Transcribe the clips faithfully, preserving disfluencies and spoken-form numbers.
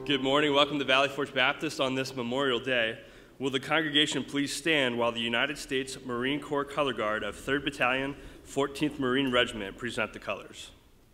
Good morning. Welcome to Valley Forge Baptist on this Memorial Day. Will the congregation please stand while the United States Marine Corps Color Guard of third Battalion, fourteenth Marine Regiment present the colors.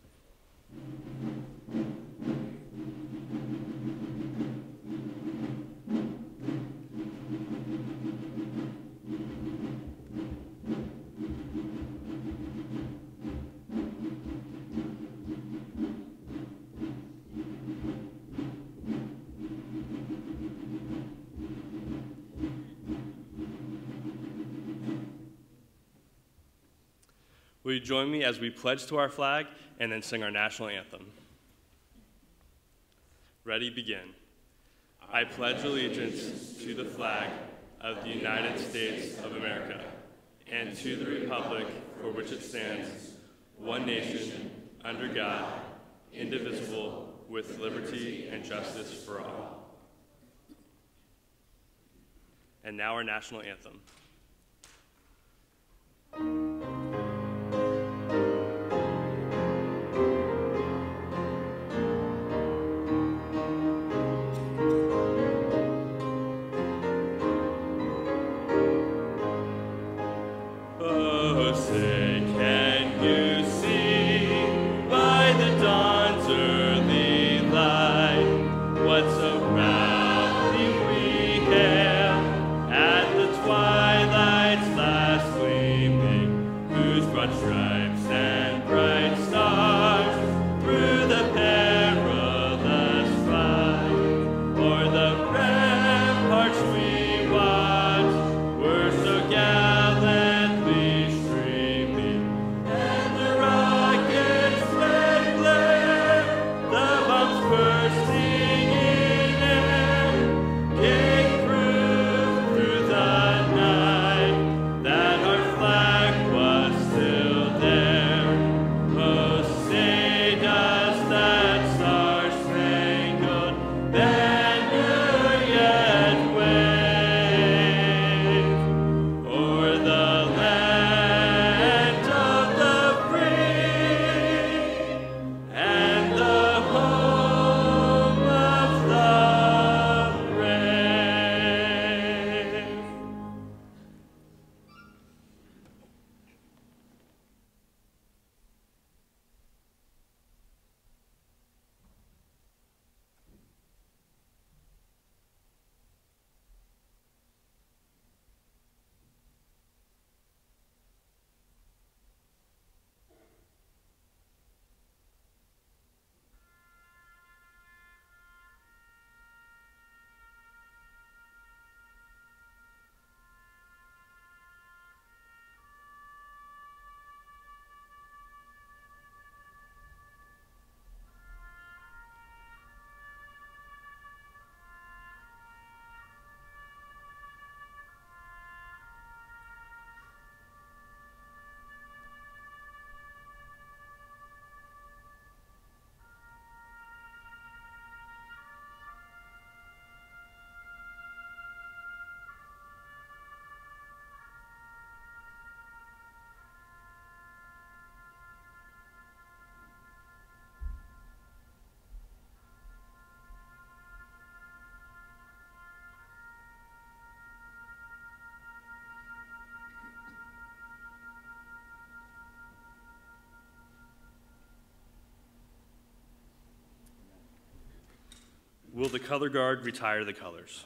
Will you join me as we pledge to our flag and then sing our national anthem? Ready, begin. I pledge allegiance to the flag of the United States of America and to the republic for which it stands, one nation, under God, indivisible, with liberty and justice for all. And now our national anthem. Will the color guard retire the colors?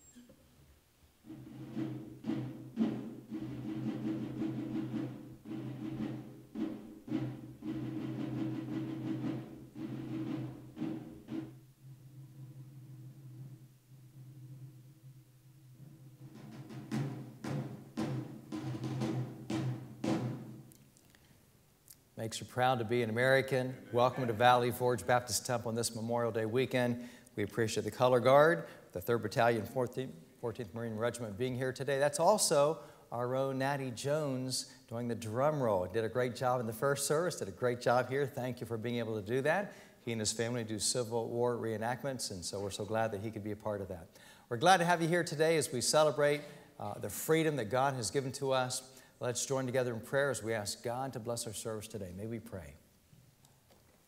Makes you proud to be an American. Welcome to Valley Forge Baptist Temple on this Memorial Day weekend. We appreciate the Color Guard, the third Battalion, fourteenth Marine Regiment being here today. That's also our own Natty Jones doing the drum roll. Did a great job in the first service, did a great job here. Thank you for being able to do that. He and his family do Civil War reenactments, and so we're so glad that he could be a part of that. We're glad to have you here today as we celebrate uh, the freedom that God has given to us. Let's join together in prayer as we ask God to bless our service today. May we pray.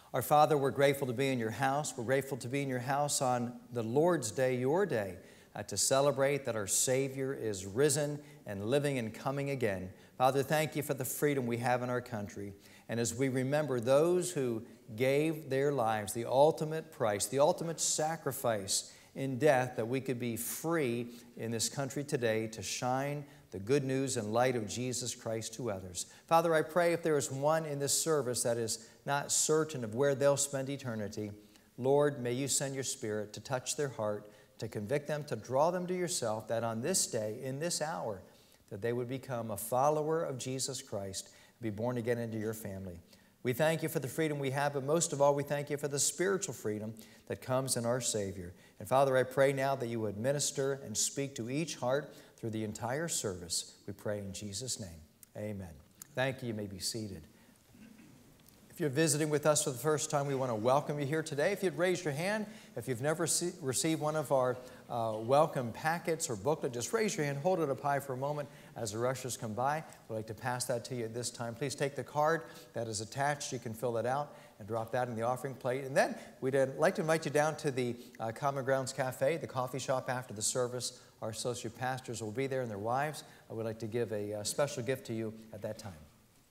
Our Father, we're grateful to be in your house. We're grateful to be in your house on the Lord's Day, your day, uh, to celebrate that our Savior is risen and living and coming again. Father, thank you for the freedom we have in our country. And as we remember those who gave their lives, the ultimate price, the ultimate sacrifice in death, that we could be free in this country today to shine the good news and light of Jesus Christ to others. Father, I pray if there is one in this service that is not certain of where they'll spend eternity, Lord, may you send your Spirit to touch their heart, to convict them, to draw them to yourself, that on this day, in this hour, that they would become a follower of Jesus Christ, be born again into your family. We thank you for the freedom we have, but most of all, we thank you for the spiritual freedom that comes in our Savior. And Father, I pray now that you would minister and speak to each heart through the entire service. We pray in Jesus' name. Amen. Thank you. You may be seated. If you're visiting with us for the first time, we want to welcome you here today. If you'd raise your hand, if you've never see, received one of our uh, welcome packets or booklet, just raise your hand, hold it up high for a moment as the rushers come by. We'd like to pass that to you at this time. Please take the card that is attached. You can fill that out and drop that in the offering plate. And then we'd uh, like to invite you down to the uh, Common Grounds Cafe, the coffee shop after the service. Our associate pastors will be there and their wives. I would like to give a, a special gift to you at that time.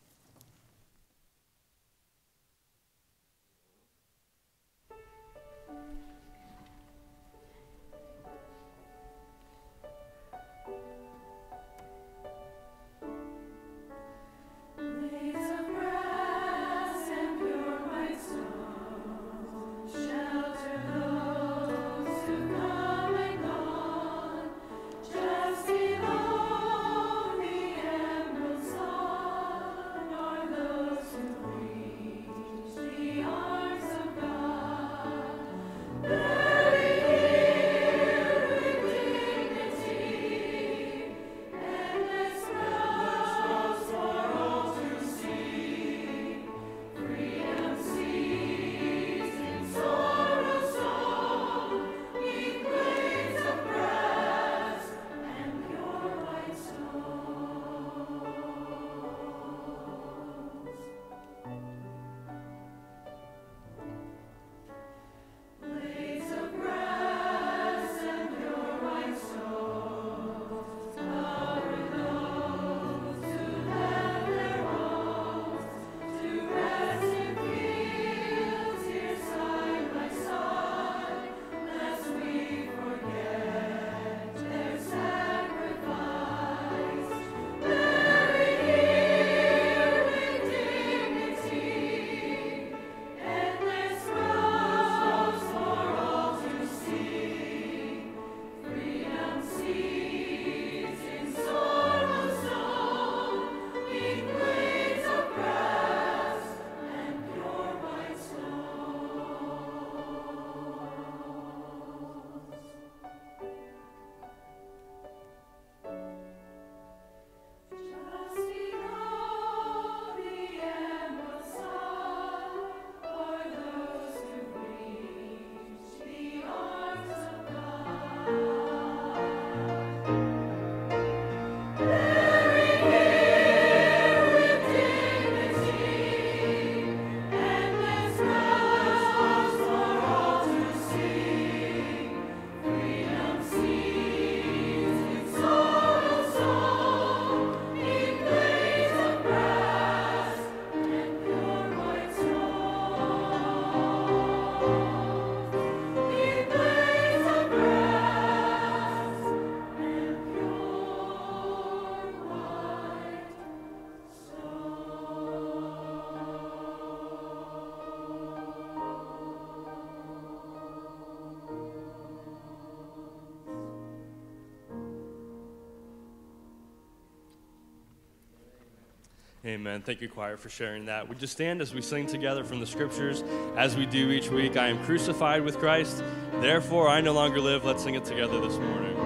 Amen. Thank you, choir, for sharing that. Would you stand as we sing together from the scriptures as we do each week? I am crucified with Christ, therefore I no longer live. Let's sing it together this morning.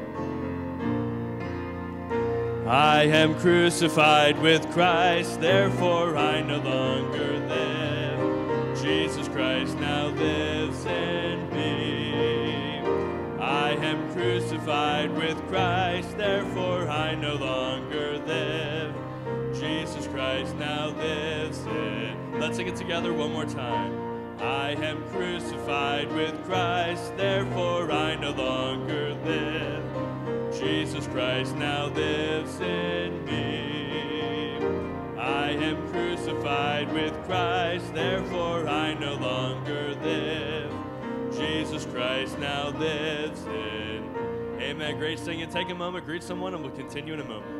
I am crucified with Christ, therefore I no longer live. Jesus Christ now lives in me. I am crucified with Christ, therefore I no longer live. Jesus Christ now lives in. Let's sing it together one more time. I am crucified with Christ, therefore I no longer live. Jesus Christ now lives in me. I am crucified with Christ, therefore I no longer live. Jesus Christ now lives in. Amen. Great singing. Take a moment, greet someone, and we'll continue in a moment.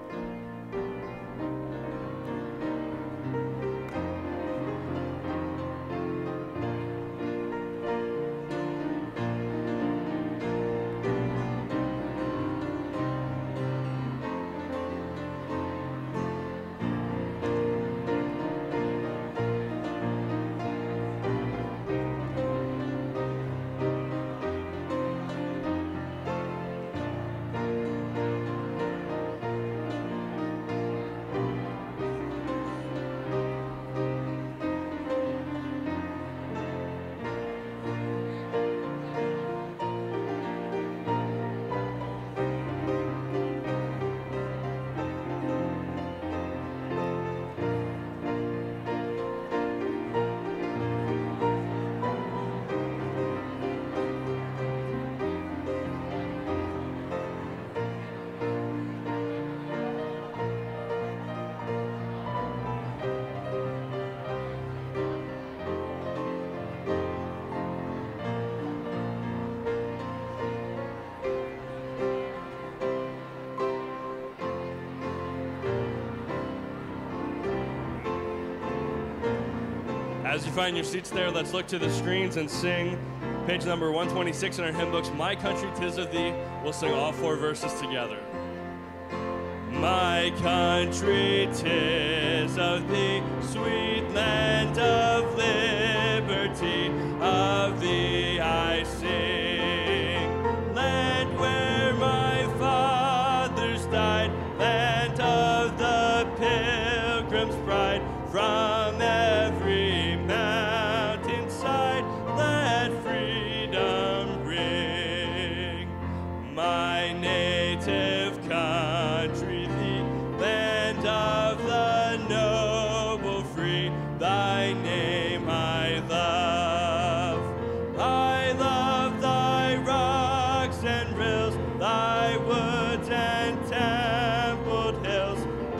As you find your seats there, let's look to the screens and sing page number one twenty-six in our hymn books, My Country 'Tis of Thee. We'll sing all four verses together. My country 'tis of thee, sweet land of liberty, of thee I sing. Land where my fathers died, land of the pilgrim's pride, from every mountainside, let freedom ring. My native country, the land of the noble free, thy name I love. I love thy rocks and rills, thy woods and templed hills,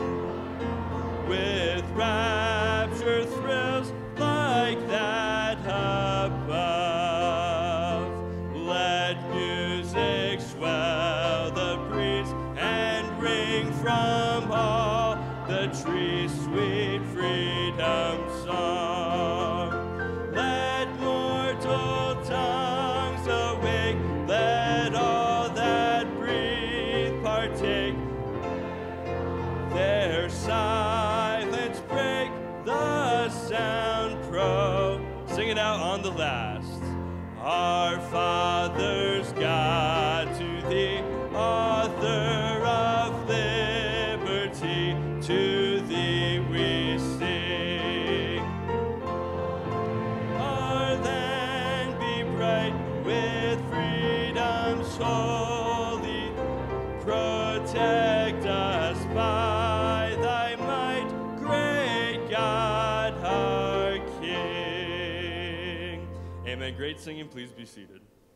with rapture thrills like that above. Let music swell the breeze and ring from all the trees sweet freedom song. Let mortal tongues awake, let all that breathe partake, their silence break, the sound pro. Sing it out on the last. Our Father's God, to thee, author of liberty, to thee we sing. Our land be bright with freedom's holy, protect us by thy might, great God our King. Amen. Great singing. Please be seated.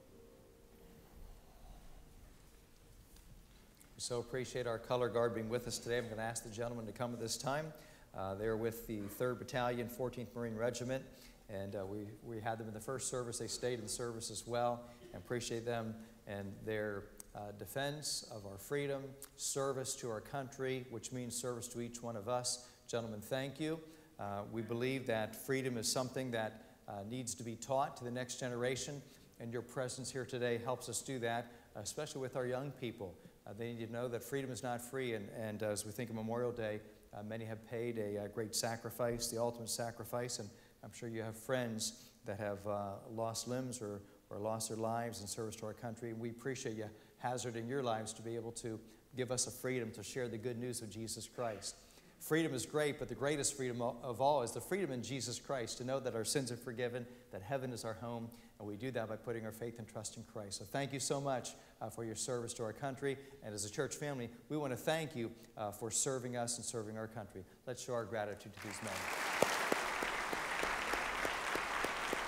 We so appreciate our color guard being with us today. I'm going to ask the gentlemen to come at this time. Uh, they're with the third Battalion, fourteenth Marine Regiment, and uh, we, we had them in the first service. They stayed in the service as well, and appreciate them and their uh, defense of our freedom, service to our country, which means service to each one of us. Gentlemen, thank you. Uh, we believe that freedom is something that uh, needs to be taught to the next generation, and your presence here today helps us do that, especially with our young people. Uh, they need to know that freedom is not free, and, and uh, as we think of Memorial Day, uh, many have paid a, a great sacrifice, the ultimate sacrifice, and I'm sure you have friends that have uh, lost limbs or, or lost their lives in service to our country. We appreciate you hazarding your lives to be able to give us a freedom to share the good news of Jesus Christ. Freedom is great, but the greatest freedom of all is the freedom in Jesus Christ, to know that our sins are forgiven, that heaven is our home, and we do that by putting our faith and trust in Christ. So thank you so much uh, for your service to our country, and as a church family, we want to thank you uh, for serving us and serving our country. Let's show our gratitude to these men.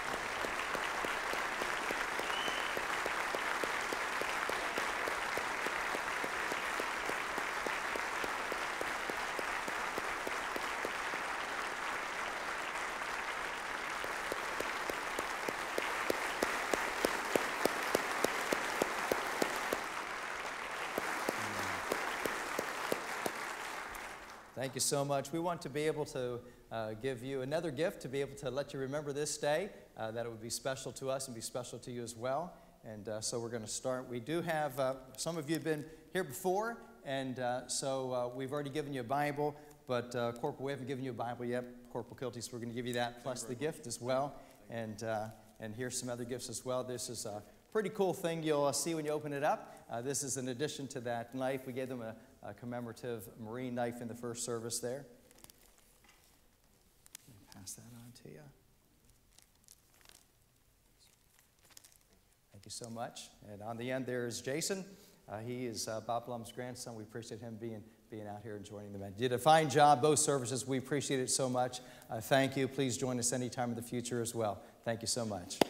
Thank you so much. We want to be able to uh, give you another gift to be able to let you remember this day, uh, that it would be special to us and be special to you as well. And uh, so we're going to start. We do have, uh, some of you have been here before, and uh, so uh, we've already given you a Bible, but uh, Corporal, we haven't given you a Bible yet, Corporal Kilty, so we're going to give you that plus the gift as well. And, uh, and here's some other gifts as well. This is a pretty cool thing you'll uh, see when you open it up. Uh, this is in addition to that knife. We gave them a, a commemorative Marine knife in the first service there. Let me pass that on to you. Thank you so much. And on the end there is Jason. Uh, he is uh, Bob Blum's grandson. We appreciate him being being out here and joining the men. You did a fine job, both services. We appreciate it so much. Uh, thank you. Please join us anytime in the future as well. Thank you so much.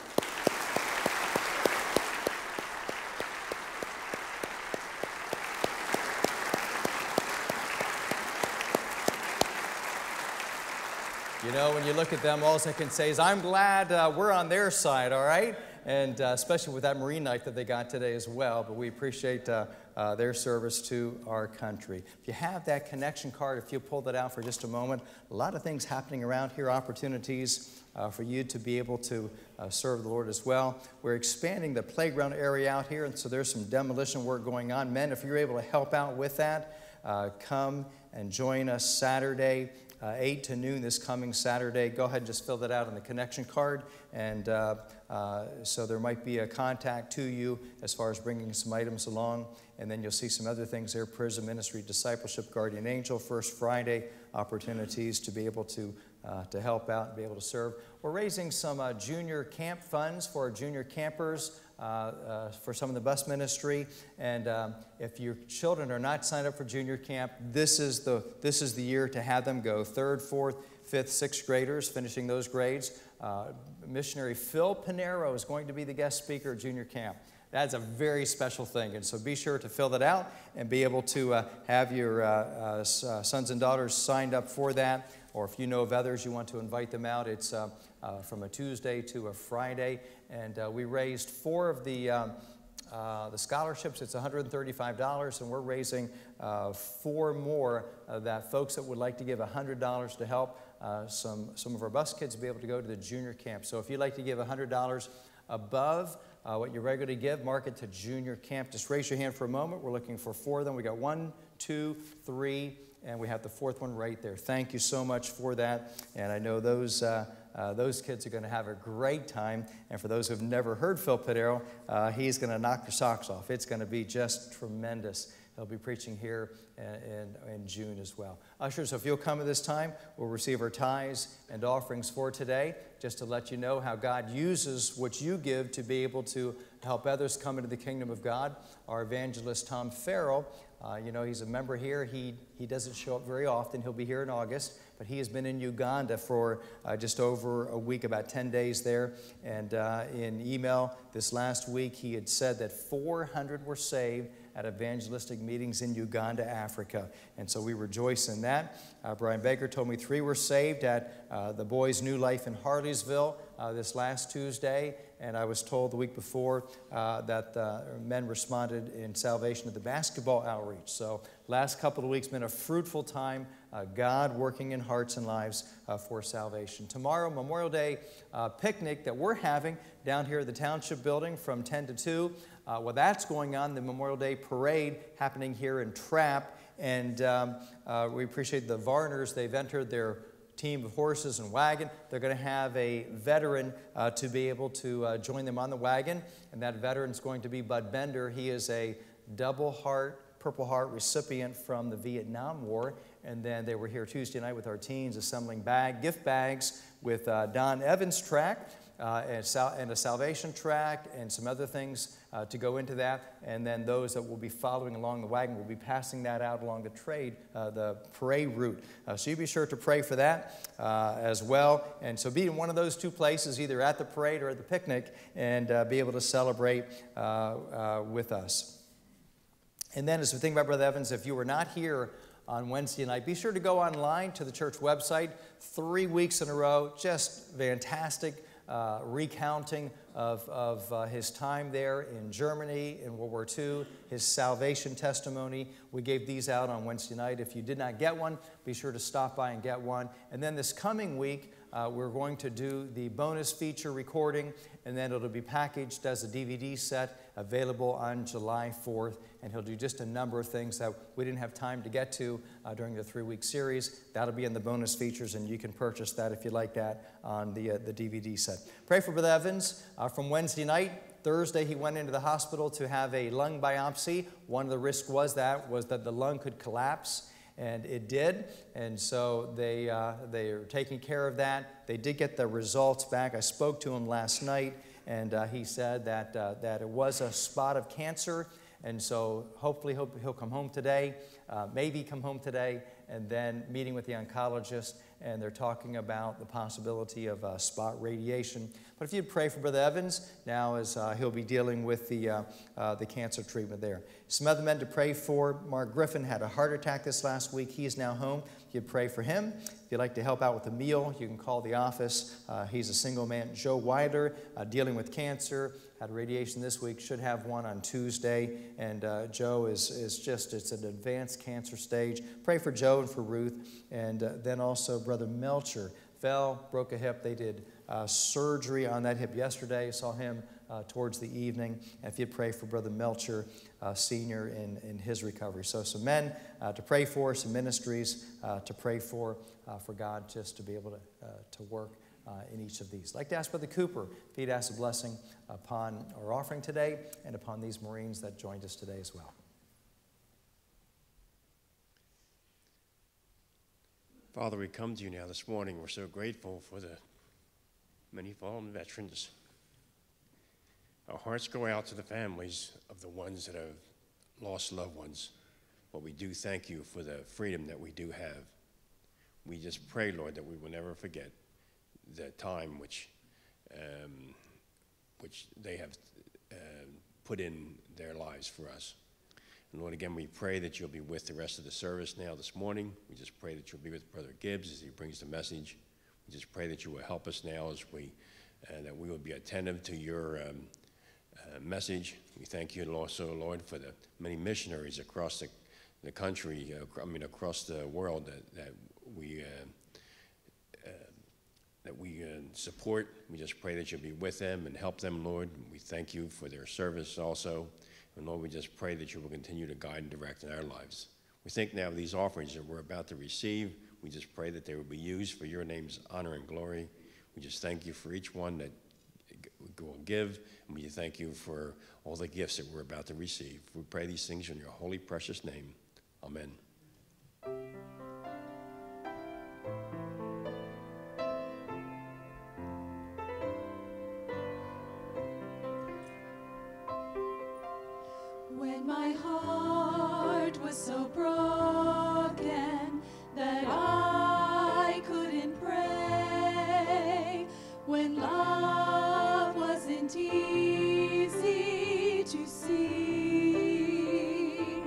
You know, when you look at them, all I can say is, I'm glad uh, we're on their side, all right? And uh, especially with that Marine knife that they got today as well. But we appreciate uh, uh, their service to our country. If you have that connection card, if you pull that out for just a moment, a lot of things happening around here, opportunities uh, for you to be able to uh, serve the Lord as well. We're expanding the playground area out here, and so there's some demolition work going on. Men, if you're able to help out with that, uh, come and join us Saturday. Uh, eight to noon this coming Saturday. Go ahead and just fill that out on the connection card. And uh, uh, so there might be a contact to you as far as bringing some items along. And then you'll see some other things there. Prison Ministry, Discipleship, Guardian Angel, First Friday opportunities to be able to, uh, to help out and be able to serve. We're raising some uh, junior camp funds for our junior campers. Uh, uh, for some of the bus ministry, and um, if your children are not signed up for junior camp, this is the this is the year to have them go. Third, fourth, fifth, sixth graders finishing those grades. Uh, missionary Phil Pinero is going to be the guest speaker at junior camp. That's a very special thing, and so be sure to fill that out and be able to uh, have your uh, uh, sons and daughters signed up for that. Or if you know of others, you want to invite them out. It's uh, uh, from a Tuesday to a Friday. And uh, we raised four of the, um, uh, the scholarships. It's one hundred thirty-five dollars, and we're raising uh, four more uh, that folks that would like to give one hundred dollars to help uh, some, some of our bus kids be able to go to the junior camp. So if you'd like to give one hundred dollars above uh, what you regularly give, mark it to junior camp. Just raise your hand for a moment. We're looking for four of them. We got one, two, three, and we have the fourth one right there. Thank you so much for that. And I know those uh, uh, those kids are going to have a great time. And for those who have never heard Phil Pinero, uh, he's going to knock your socks off. It's going to be just tremendous. He'll be preaching here in, in, in June as well. Ushers, if you'll come at this time, we'll receive our tithes and offerings for today, just to let you know how God uses what you give to be able to help others come into the kingdom of God. Our evangelist, Tom Farrell, Uh, you know, he's a member here. He, he doesn't show up very often. He'll be here in August, but he has been in Uganda for uh, just over a week, about ten days there. And uh, in email this last week, he had said that four hundred were saved at evangelistic meetings in Uganda, Africa. And so we rejoice in that. Uh, Brian Baker told me three were saved at uh, the Boys' New Life in Harleysville uh, this last Tuesday. And I was told the week before uh, that uh, men responded in salvation to the basketball outreach. So last couple of weeks been a fruitful time, uh, God working in hearts and lives uh, for salvation. Tomorrow, Memorial Day uh, picnic that we're having down here at the Township Building from ten to two. Uh, well, that's going on, the Memorial Day Parade happening here in Trapp. And um, uh, we appreciate the Varners. They've entered their team of horses and wagon. They're going to have a veteran uh, to be able to uh, join them on the wagon. And that veteran's going to be Bud Bender. He is a double heart, Purple Heart recipient from the Vietnam War. And then they were here Tuesday night with our teens assembling bag, gift bags with uh, Don Evans' track. Uh, and, sal and a salvation track and some other things uh, to go into that. And then those that will be following along the wagon will be passing that out along the trade, uh, the parade route. Uh, so you be sure to pray for that uh, as well. And so be in one of those two places, either at the parade or at the picnic, and uh, be able to celebrate uh, uh, with us. And then as we think about Brother Evans, if you were not here on Wednesday night, be sure to go online to the church website. Three weeks in a row, just fantastic. Uh, recounting of, of uh, his time there in Germany in World War Two, his salvation testimony. We gave these out on Wednesday night. If you did not get one, be sure to stop by and get one. And then this coming week, uh, we're going to do the bonus feature recording, and then it'll be packaged as a D V D set available on July fourth. And he'll do just a number of things that we didn't have time to get to uh, during the three-week series. That'll be in the bonus features, and you can purchase that if you like that on the, uh, the D V D set. Pray for Brother Evans uh, from Wednesday night. Thursday, he went into the hospital to have a lung biopsy. One of the risks was that, was that the lung could collapse, and it did. And so they, uh, they are taking care of that. They did get the results back. I spoke to him last night, and uh, he said that, uh, that it was a spot of cancer. And so hopefully he'll, he'll come home today, uh, maybe come home today, and then meeting with the oncologist, and they're talking about the possibility of uh, spot radiation. But if you'd pray for Brother Evans, now as uh, he'll be dealing with the, uh, uh, the cancer treatment there. Some other men to pray for. Mark Griffin had a heart attack this last week. He is now home. You'd pray for him. If you'd like to help out with a meal, you can call the office. Uh, he's a single man. Joe Weiler, uh, dealing with cancer, had radiation this week, should have one on Tuesday. And uh, Joe is, is just, it's an advanced cancer stage. Pray for Joe and for Ruth. And uh, then also Brother Melcher fell, broke a hip. They did uh, surgery on that hip yesterday. Saw him uh, towards the evening. And if you'd pray for Brother Melcher, uh, Senior, in, in his recovery. So some men uh, to pray for, some ministries uh, to pray for, uh, for God just to be able to, uh, to work uh, in each of these. I'd like to ask Brother Cooper if he'd ask a blessing upon our offering today and upon these Marines that joined us today as well. Father, we come to you now this morning. We're so grateful for the many fallen veterans. Our hearts go out to the families of the ones that have lost loved ones. But we do thank you for the freedom that we do have. We just pray, Lord, that we will never forget the time which, um, which they have uh, put in their lives for us. And Lord, again, we pray that you'll be with the rest of the service now this morning. We just pray that you'll be with Brother Gibbs as he brings the message. We just pray that you will help us now as we, uh, that we will be attentive to your um, uh, message. We thank you also, Lord, for the many missionaries across the, the country, uh, I mean, across the world that, that we, uh, uh, that we uh, support. We just pray that you'll be with them and help them, Lord. We thank you for their service also. And Lord, we just pray that you will continue to guide and direct in our lives. We think now of these offerings that we're about to receive. We just pray that they will be used for your name's honor and glory. We just thank you for each one that will give. And we thank you for all the gifts that we're about to receive. We pray these things in your holy, precious name. Amen. When my heart was so broken that I couldn't pray, when love wasn't easy to see,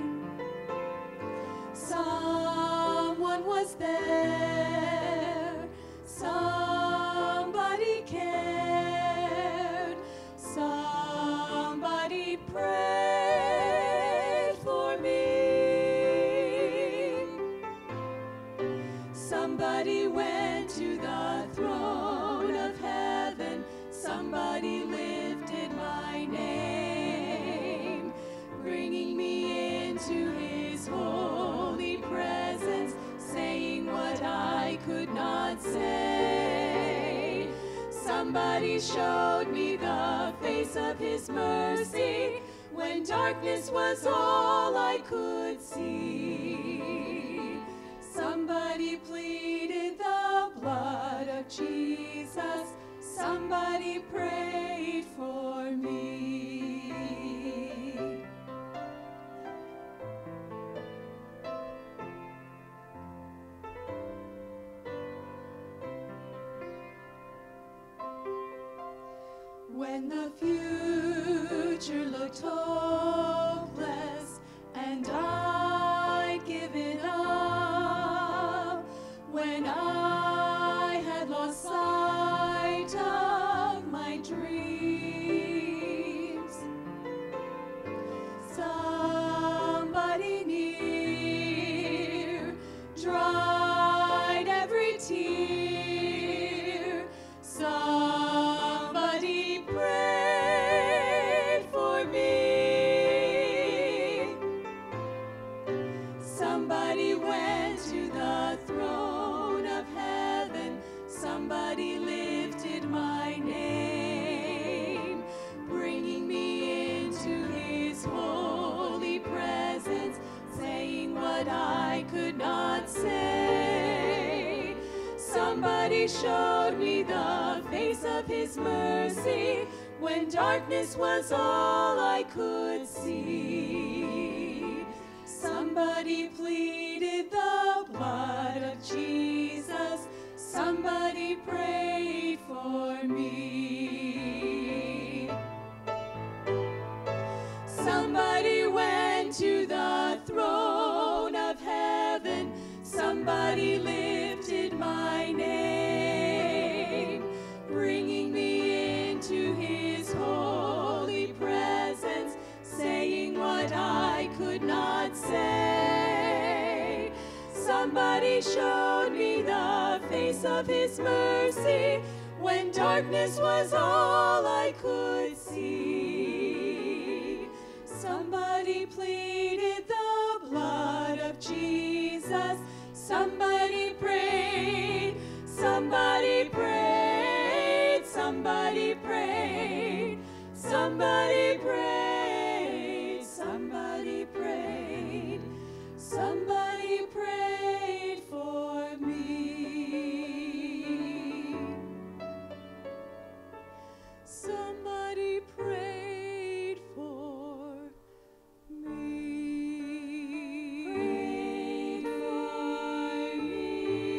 someone was there, somebody cared, somebody prayed. Somebody went to the throne of heaven. Somebody lifted my name, bringing me into his holy presence, saying what I could not say. Somebody showed me the face of his mercy when darkness was all I could see. Somebody pleaded the blood of Jesus. Somebody prayed for me. When the future looked hopeless and I'd given up, when I had lost sight of my dream, what I could not say. Somebody showed me the face of his mercy when darkness was all I could see. Somebody pleaded the blood of Jesus. Somebody prayed for me. Somebody went to the throne of heaven. Somebody lifted my name, bringing me into his holy presence, saying what I could not say. Somebody showed me the face of his mercy when darkness was all I could see. Somebody pleaded the blood of Jesus. Somebody prayed. Somebody prayed. Somebody prayed. Somebody prayed. Somebody prayed. Somebody prayed for me. Somebody prayed for me. Prayed for me.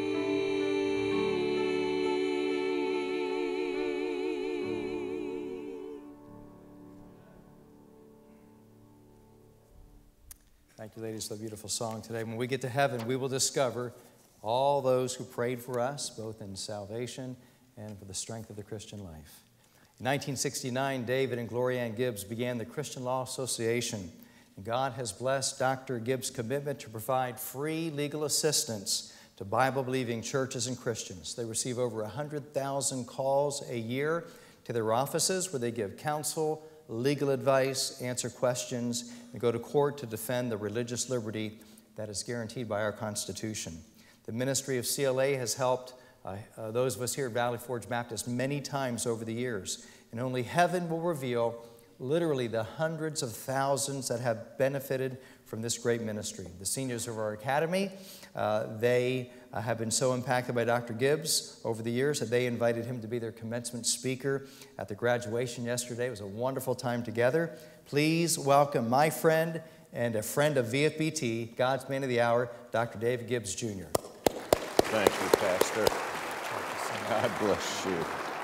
Thank you, ladies, for the beautiful song today. When we get to heaven, we will discover all those who prayed for us, both in salvation and for the strength of the Christian life. In nineteen sixty-nine, David and Gloria Ann Gibbs began the Christian Law Association. And God has blessed Doctor Gibbs' commitment to provide free legal assistance to Bible-believing churches and Christians. They receive over one hundred thousand calls a year to their offices where they give counsel, legal advice, answer questions, and go to court to defend the religious liberty that is guaranteed by our Constitution. The ministry of C L A has helped uh, uh, those of us here at Valley Forge Baptist many times over the years, and only heaven will reveal literally the hundreds of thousands that have benefited from this great ministry. The seniors of our academy, uh, they uh, have been so impacted by Doctor Gibbs over the years that they invited him to be their commencement speaker at the graduation yesterday. It was a wonderful time together. Please welcome my friend and a friend of V F B T, God's Man of the Hour, Doctor David Gibbs, Junior Thank you, Pastor. God bless you.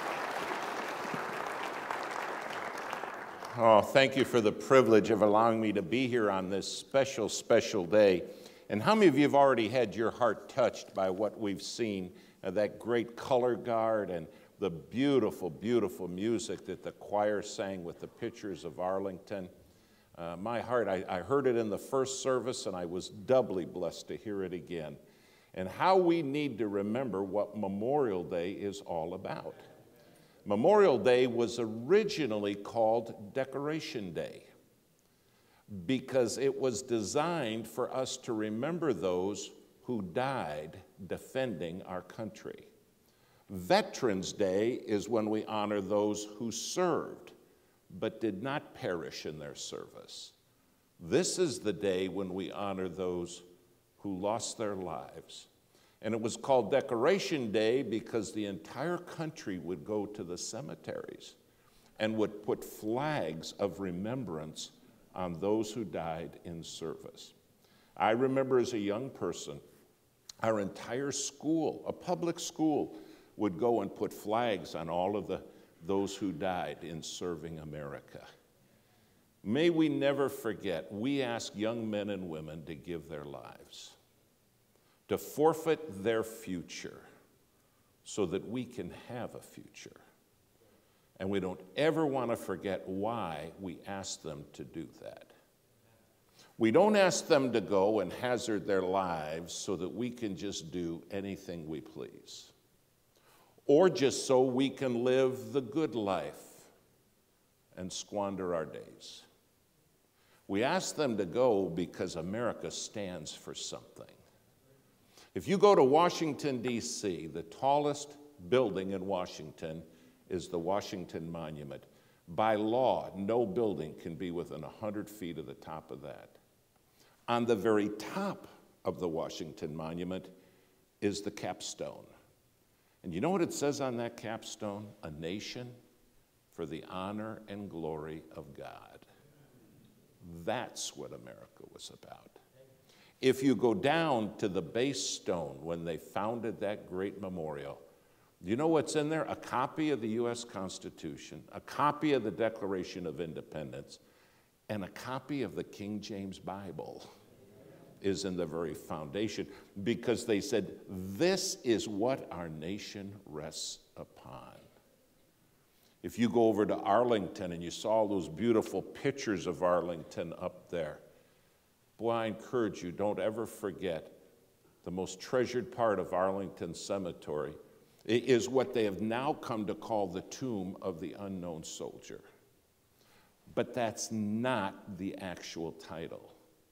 Oh, thank you for the privilege of allowing me to be here on this special, special day. And how many of you have already had your heart touched by what we've seen, uh, that great color guard and the beautiful, beautiful music that the choir sang with the pictures of Arlington? Uh, my heart, I, I heard it in the first service, and I was doubly blessed to hear it again. And how we need to remember what Memorial Day is all about. Memorial Day was originally called Decoration Day because it was designed for us to remember those who died defending our country. Veterans Day is when we honor those who served but did not perish in their service. This is the day when we honor those who lost their lives. And it was called Decoration Day because the entire country would go to the cemeteries and would put flags of remembrance on those who died in service. I remember as a young person, our entire school, a public school, would go and put flags on all of the those who died in serving America. May we never forget, we ask young men and women to give their lives, to forfeit their future so that we can have a future. And we don't ever want to forget why we ask them to do that. We don't ask them to go and hazard their lives so that we can just do anything we please, or just so we can live the good life and squander our days. We ask them to go because America stands for something. If you go to Washington, D C, the tallest building in Washington is the Washington Monument. By law, no building can be within one hundred feet of the top of that. On the very top of the Washington Monument is the capstone. And you know what it says on that capstone? A nation for the honor and glory of God. That's what America was about. If you go down to the base stone when they founded that great memorial, do you know what's in there? A copy of the U S Constitution, a copy of the Declaration of Independence, and a copy of the King James Bible is in the very foundation, because they said, this is what our nation rests upon. If you go over to Arlington and you saw those beautiful pictures of Arlington up there, boy, I encourage you, don't ever forget the most treasured part of Arlington Cemetery is what they have now come to call the tomb of the unknown soldier. But that's not the actual title.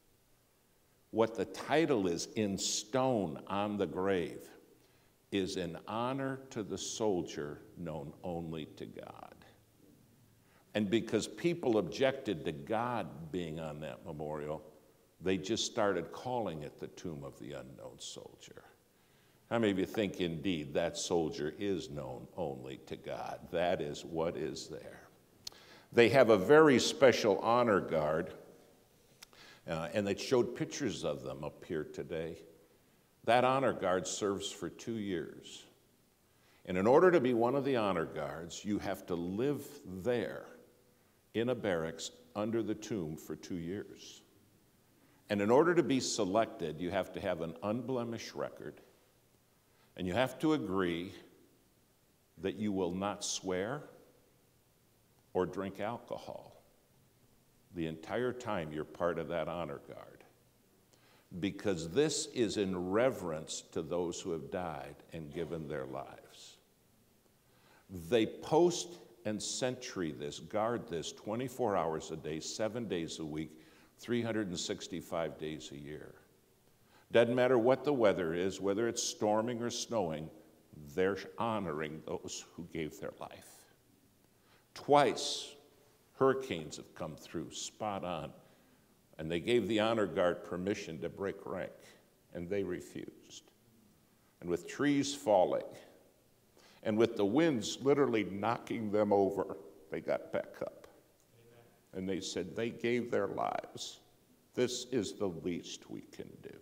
What the title is in stone on the grave is in honor to the soldier known only to God. And because people objected to God being on that memorial, they just started calling it the tomb of the unknown soldier. How many of you think indeed that soldier is known only to God? That is what is there. They have a very special honor guard, uh, and they showed pictures of them up here today. That honor guard serves for two years. And in order to be one of the honor guards, you have to live there in a barracks under the tomb for two years. And in order to be selected, you have to have an unblemished record, and you have to agree that you will not swear or drink alcohol the entire time you're part of that honor guard, because this is in reverence to those who have died and given their lives. They post and sentry this, guard this twenty-four hours a day, seven days a week, three hundred sixty-five days a year. Doesn't matter what the weather is, whether it's storming or snowing, they're honoring those who gave their life. Twice, hurricanes have come through, spot on, and they gave the honor guard permission to break rank, and they refused. And with trees falling, and with the winds literally knocking them over, they got back up. Amen. And they said they gave their lives. This is the least we can do.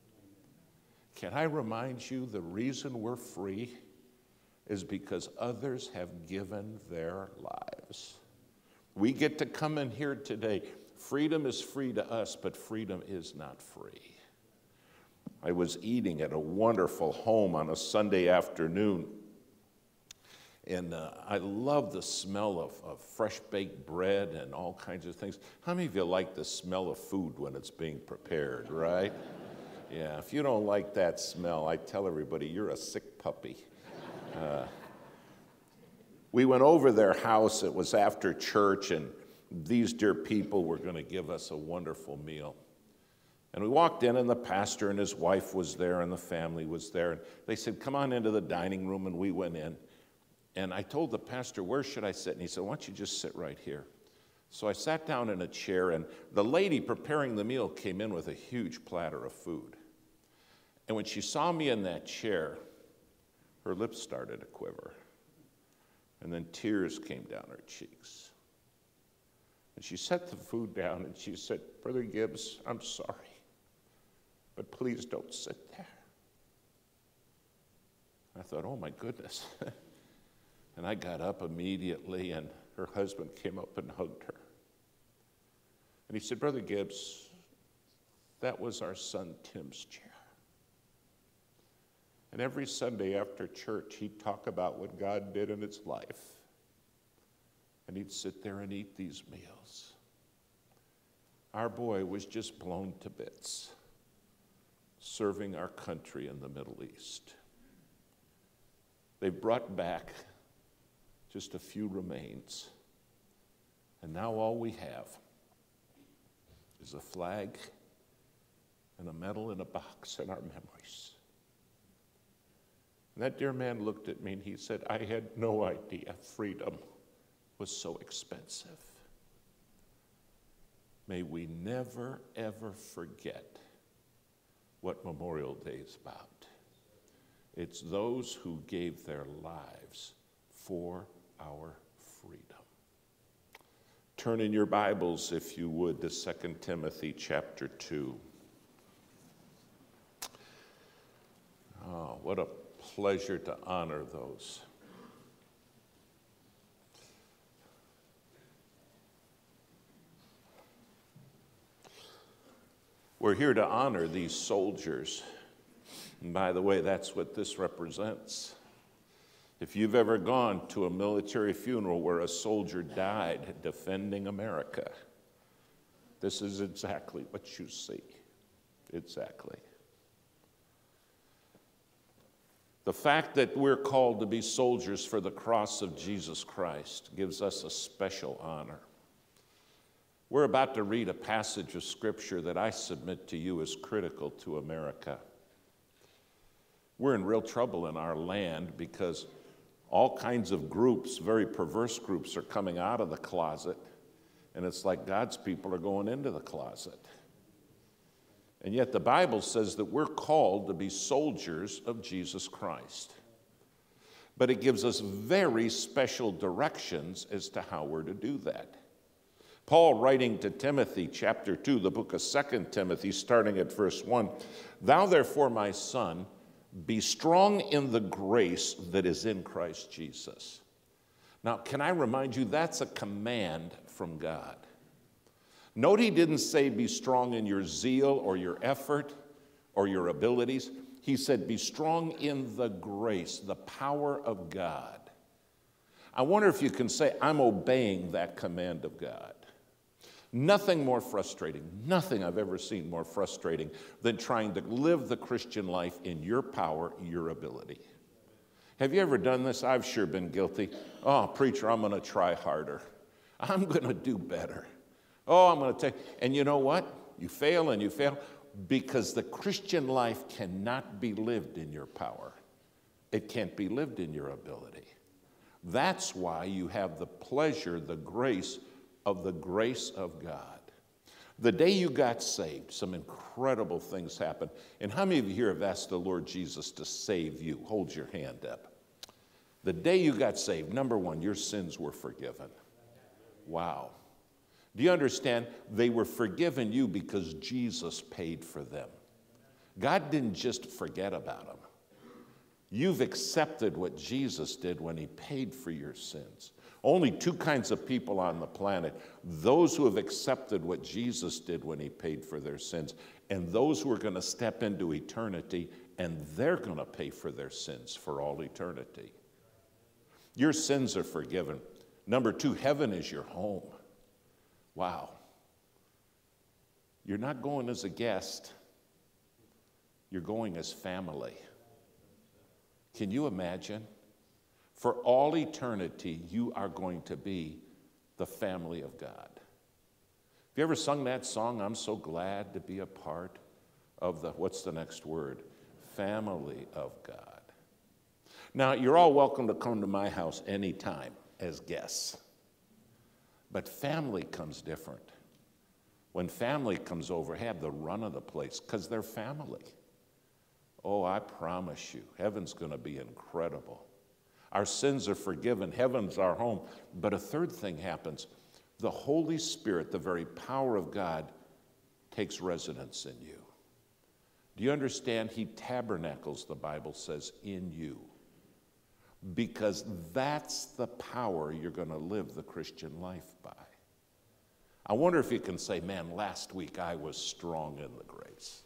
Can I remind you, the reason we're free is because others have given their lives. We get to come in here today. Freedom is free to us, but freedom is not free. I was eating at a wonderful home on a Sunday afternoon, and uh, I love the smell of, of fresh baked bread and all kinds of things. How many of you like the smell of food when it's being prepared, right? Yeah, if you don't like that smell, I tell everybody, you're a sick puppy. Uh, we went over their house. It was after church, and these dear people were going to give us a wonderful meal. And we walked in, and the pastor and his wife was there, and the family was there. And they said, come on into the dining room, and we went in. And I told the pastor, where should I sit? And he said, why don't you just sit right here? So I sat down in a chair, and the lady preparing the meal came in with a huge platter of food. And when she saw me in that chair, her lips started to quiver. And then tears came down her cheeks. And she set the food down, and she said, Brother Gibbs, I'm sorry, but please don't sit there. I thought, oh my goodness. And I got up immediately, and her husband came up and hugged her. And he said, Brother Gibbs, that was our son Tim's chair. And every Sunday after church, he'd talk about what God did in his life. And he'd sit there and eat these meals. Our boy was just blown to bits, serving our country in the Middle East. They've brought back just a few remains. And now all we have is a flag and a medal in a box in our memories. And that dear man looked at me and he said, I had no idea freedom was so expensive. May we never, ever forget what Memorial Day is about. It's those who gave their lives for our freedom. Turn in your Bibles, if you would, to Second Timothy chapter two. Oh, what a pleasure to honor those. We're here to honor these soldiers. And by the way, that's what this represents. If you've ever gone to a military funeral where a soldier died defending America, this is exactly what you see. Exactly. The fact that we're called to be soldiers for the cross of Jesus Christ gives us a special honor. We're about to read a passage of Scripture that I submit to you is critical to America. We're in real trouble in our land because all kinds of groups, very perverse groups, are coming out of the closet, and it's like God's people are going into the closet. And yet the Bible says that we're called to be soldiers of Jesus Christ. But it gives us very special directions as to how we're to do that. Paul, writing to Timothy, chapter two, the book of Second Timothy, starting at verse one, "Thou therefore, my son, be strong in the grace that is in Christ Jesus." Now, can I remind you, that's a command from God. Note he didn't say be strong in your zeal or your effort or your abilities. He said be strong in the grace, the power of God. I wonder if you can say, I'm obeying that command of God. Nothing more frustrating, nothing I've ever seen more frustrating than trying to live the Christian life in your power, your ability. Have you ever done this? I've sure been guilty. Oh, preacher, I'm going to try harder. I'm going to do better. Oh, I'm going to take, and you know what? You fail and you fail because the Christian life cannot be lived in your power. It can't be lived in your ability. That's why you have the pleasure, the grace of the grace of God. The day you got saved, some incredible things happened. And how many of you here have asked the Lord Jesus to save you? Hold your hand up. The day you got saved, number one, your sins were forgiven. Wow. Do you understand? They were forgiven you because Jesus paid for them. God didn't just forget about them. You've accepted what Jesus did when he paid for your sins. Only two kinds of people on the planet: those who have accepted what Jesus did when he paid for their sins, and those who are going to step into eternity and they're going to pay for their sins for all eternity. Your sins are forgiven. Number two, heaven is your home. Wow. You're not going as a guest. You're going as family. Can you imagine? For all eternity, you are going to be the family of God. Have you ever sung that song, I'm so glad to be a part of the, what's the next word? Family of God. Now, you're all welcome to come to my house anytime as guests. But family comes different. When family comes over, have the run of the place because they're family. Oh, I promise you, heaven's going to be incredible. Our sins are forgiven. Heaven's our home. But a third thing happens. The Holy Spirit, the very power of God, takes residence in you. Do you understand? He tabernacles, the Bible says, in you. Because that's the power you're going to live the Christian life by. I wonder if you can say, man, last week I was strong in the grace.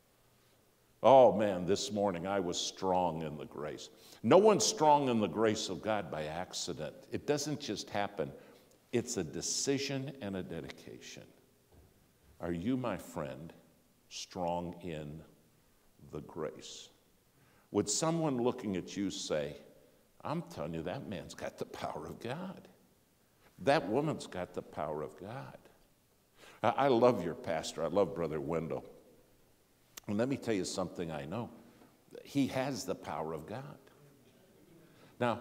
Oh, man, this morning I was strong in the grace. No one's strong in the grace of God by accident. It doesn't just happen. It's a decision and a dedication. Are you, my friend, strong in the grace? Would someone looking at you say, I'm telling you, that man's got the power of God. That woman's got the power of God. I love your pastor. I love Brother Wendell. And let me tell you something I know. He has the power of God. Now,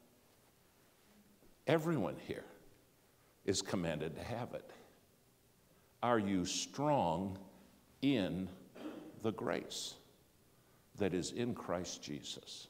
everyone here is commanded to have it. Are you strong in the grace that is in Christ Jesus.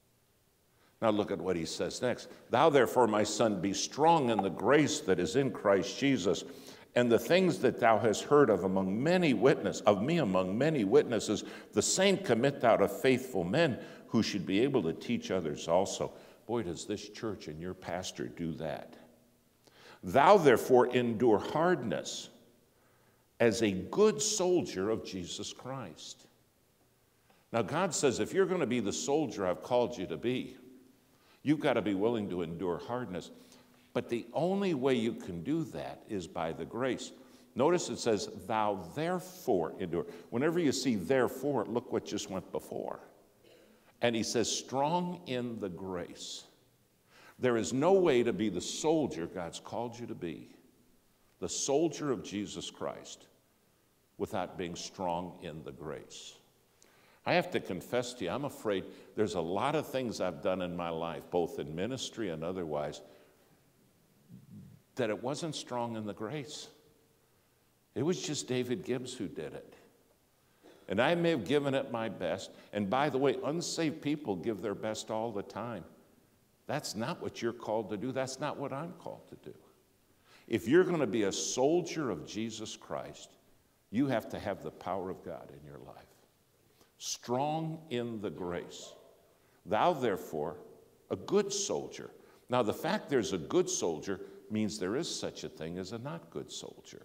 Now look at what he says next. Thou therefore, my son, be strong in the grace that is in Christ Jesus, and the things that thou hast heard of among many witnesses, of me among many witnesses, the same commit thou to faithful men who should be able to teach others also. Boy, does this church and your pastor do that. Thou therefore endure hardness as a good soldier of Jesus Christ. Now God says, if you're going to be the soldier I've called you to be, you've got to be willing to endure hardness. But the only way you can do that is by the grace. Notice it says, thou therefore endure. Whenever you see therefore, look what just went before. And he says, strong in the grace. There is no way to be the soldier God's called you to be, the soldier of Jesus Christ, without being strong in the grace. I have to confess to you, I'm afraid there's a lot of things I've done in my life, both in ministry and otherwise, that it wasn't strong in the grace. It was just David Gibbs who did it. And I may have given it my best. And by the way, unsaved people give their best all the time. That's not what you're called to do. That's not what I'm called to do. If you're going to be a soldier of Jesus Christ, you have to have the power of God in your life. Strong in the grace. Thou, therefore, a good soldier. Now, the fact there's a good soldier means there is such a thing as a not good soldier.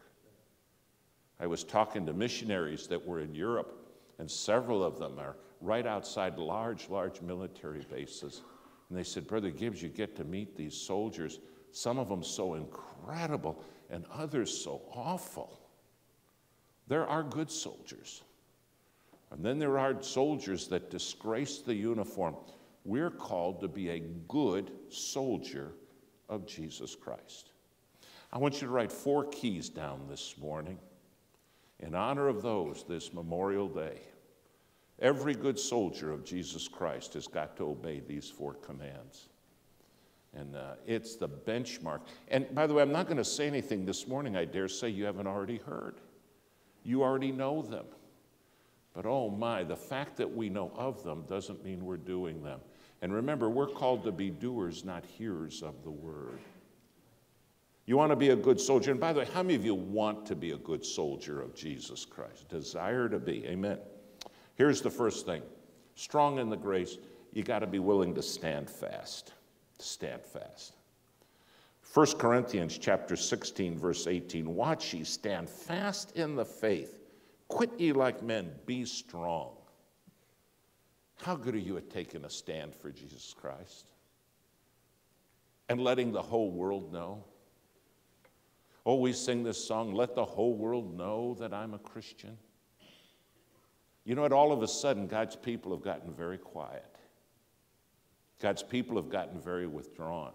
I was talking to missionaries that were in Europe, and several of them are right outside large, large military bases. And they said, Brother Gibbs, you get to meet these soldiers, some of them so incredible and others so awful. There are good soldiers. And then there are soldiers that disgrace the uniform. We're called to be a good soldier of Jesus Christ. I want you to write four keys down this morning in honor of those this Memorial Day. Every good soldier of Jesus Christ has got to obey these four commands. And uh, it's the benchmark. And by the way, I'm not going to say anything this morning I dare say you haven't already heard. You already know them. But oh my, the fact that we know of them doesn't mean we're doing them. And remember, we're called to be doers, not hearers of the word. You want to be a good soldier. And by the way, how many of you want to be a good soldier of Jesus Christ? Desire to be. Amen. Here's the first thing. Strong in the grace, you got to be willing to stand fast. Stand fast. First Corinthians chapter sixteen, verse eighteen. Watch ye, stand fast in the faith. Quit ye like men, be strong. How good are you at taking a stand for Jesus Christ and letting the whole world know? Oh, we sing this song, let the whole world know that I'm a Christian. You know what? All of a sudden, God's people have gotten very quiet. God's people have gotten very withdrawn.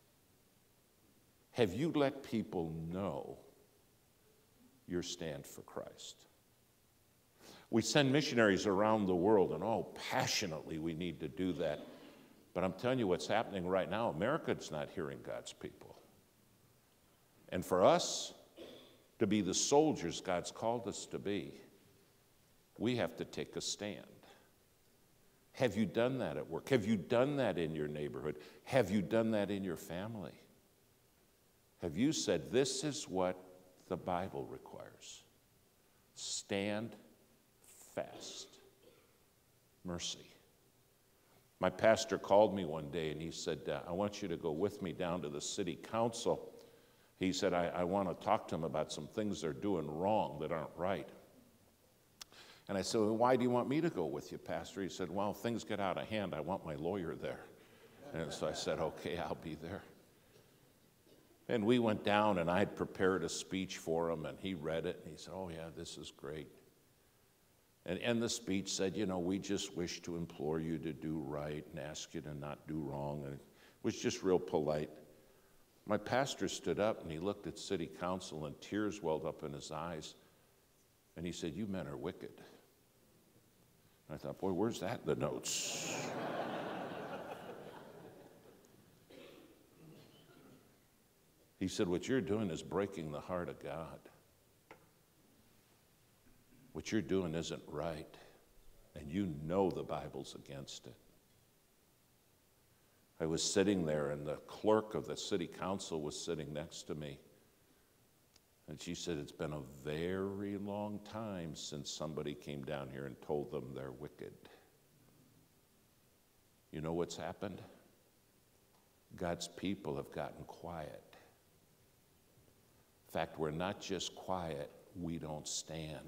Have you let people know your stand for Christ? We send missionaries around the world, and oh, passionately we need to do that. But I'm telling you what's happening right now. America's not hearing God's people. And for us to be the soldiers God's called us to be, we have to take a stand. Have you done that at work? Have you done that in your neighborhood? Have you done that in your family? Have you said, this is what the Bible requires? Stand fast. Mercy. My pastor called me one day and he said, uh, I want you to go with me down to the city council. He said, I, I want to talk to them about some things they're doing wrong that aren't right. And I said, well, why do you want me to go with you, Pastor? He said, well, if things get out of hand, I want my lawyer there. And so I said, okay, I'll be there. And we went down, and I had prepared a speech for him, and he read it, and he said, oh, yeah, this is great. And, and the speech said, you know, we just wish to implore you to do right and ask you to not do wrong. And it was just real polite. My pastor stood up, and he looked at city council, and tears welled up in his eyes. And he said, you men are wicked. And I thought, boy, where's that in the notes? He said, what you're doing is breaking the heart of God. What you're doing isn't right, and you know the Bible's against it. I was sitting there, and the clerk of the city council was sitting next to me. And she said, it's been a very long time since somebody came down here and told them they're wicked. You know what's happened? God's people have gotten quiet. In fact, we're not just quiet, we don't stand.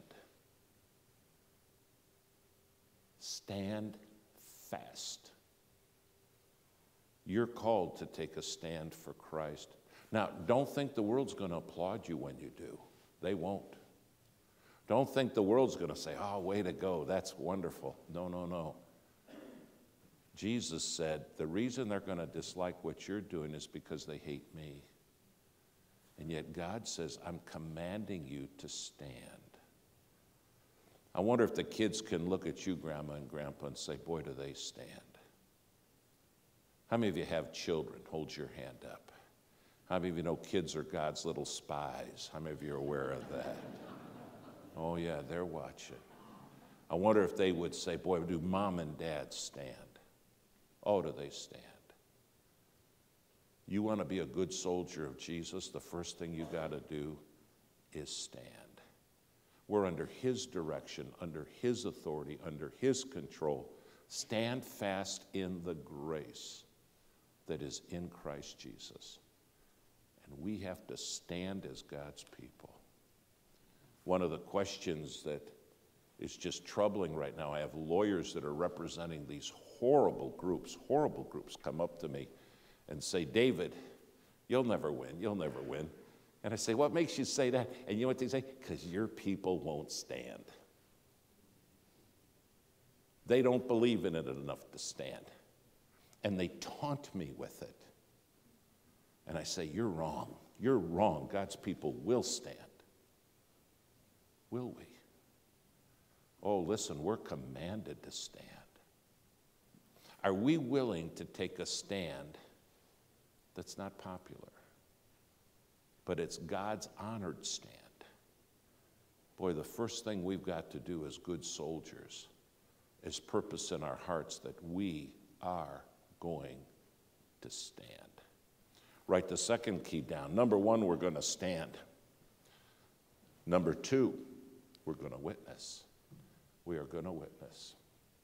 Stand fast. You're called to take a stand for Christ. Now, don't think the world's going to applaud you when you do. They won't. Don't think the world's going to say, oh, way to go, that's wonderful. No, no, no. Jesus said, the reason they're going to dislike what you're doing is because they hate me. And yet God says, I'm commanding you to stand. I wonder if the kids can look at you, Grandma and Grandpa, and say, boy, do they stand. How many of you have children? Hold your hand up. How many of you know kids are God's little spies? How many of you are aware of that? Oh, yeah, they're watching. I wonder if they would say, boy, do mom and dad stand? Oh, do they stand? You want to be a good soldier of Jesus, the first thing you got to do is stand. We're under his direction, under his authority, under his control. Stand fast in the grace that is in Christ Jesus. And we have to stand as God's people. One of the questions that is just troubling right now, I have lawyers that are representing these horrible groups, horrible groups come up to me and say, David, you'll never win, you'll never win. And I say, what makes you say that? And you know what they say? Because your people won't stand. They don't believe in it enough to stand. And they taunt me with it. And I say, you're wrong. You're wrong. God's people will stand. Will we? Oh, listen, we're commanded to stand. Are we willing to take a stand that's not popular, but it's God's honored stand? Boy, the first thing we've got to do as good soldiers is purpose in our hearts that we are going to stand. Write the second key down. Number one, we're going to stand. Number two, we're going to witness. We are going to witness.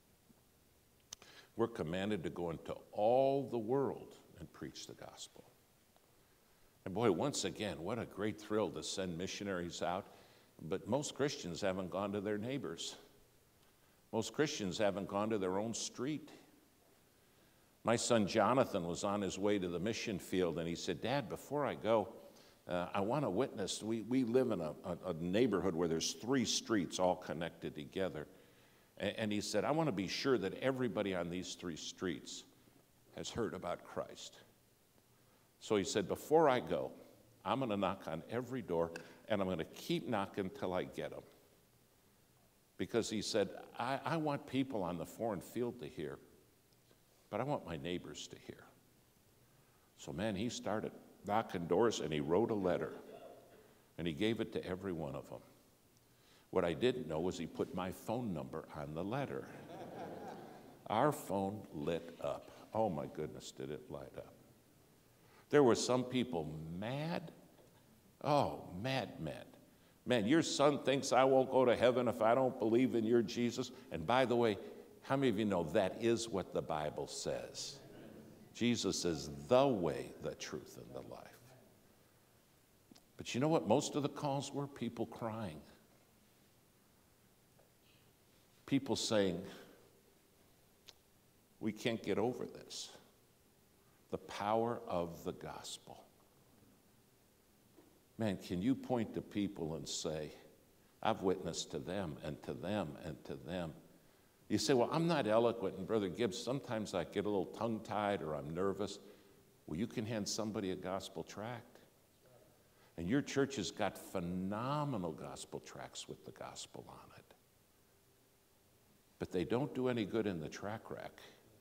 We're commanded to go into all the world and preach the gospel. And boy, once again, what a great thrill to send missionaries out. But most Christians haven't gone to their neighbors. Most Christians haven't gone to their own street. My son Jonathan was on his way to the mission field, and he said, Dad, before I go, uh, I want to witness. We, we live in a, a, a neighborhood where there's three streets all connected together. And, and he said, I want to be sure that everybody on these three streets has heard about Christ. So he said, before I go, I'm going to knock on every door, and I'm going to keep knocking until I get them. Because he said, I, I want people on the foreign field to hear, but I want my neighbors to hear. So, man, he started knocking doors, and he wrote a letter, and he gave it to every one of them. What I didn't know was he put my phone number on the letter. Our phone lit up. Oh, my goodness, did it light up. There were some people mad. Oh, mad, mad. Man, your son thinks I won't go to heaven if I don't believe in your Jesus. And by the way, how many of you know that is what the Bible says? Jesus is the way, the truth, and the life. But you know what? Most of the calls were people crying. People saying, we can't get over this. The power of the gospel. Man, can you point to people and say, I've witnessed to them and to them and to them. You say, well, I'm not eloquent, and Brother Gibbs, sometimes I get a little tongue-tied or I'm nervous. Well, you can hand somebody a gospel tract. And your church has got phenomenal gospel tracts with the gospel on it. But they don't do any good in the track rack.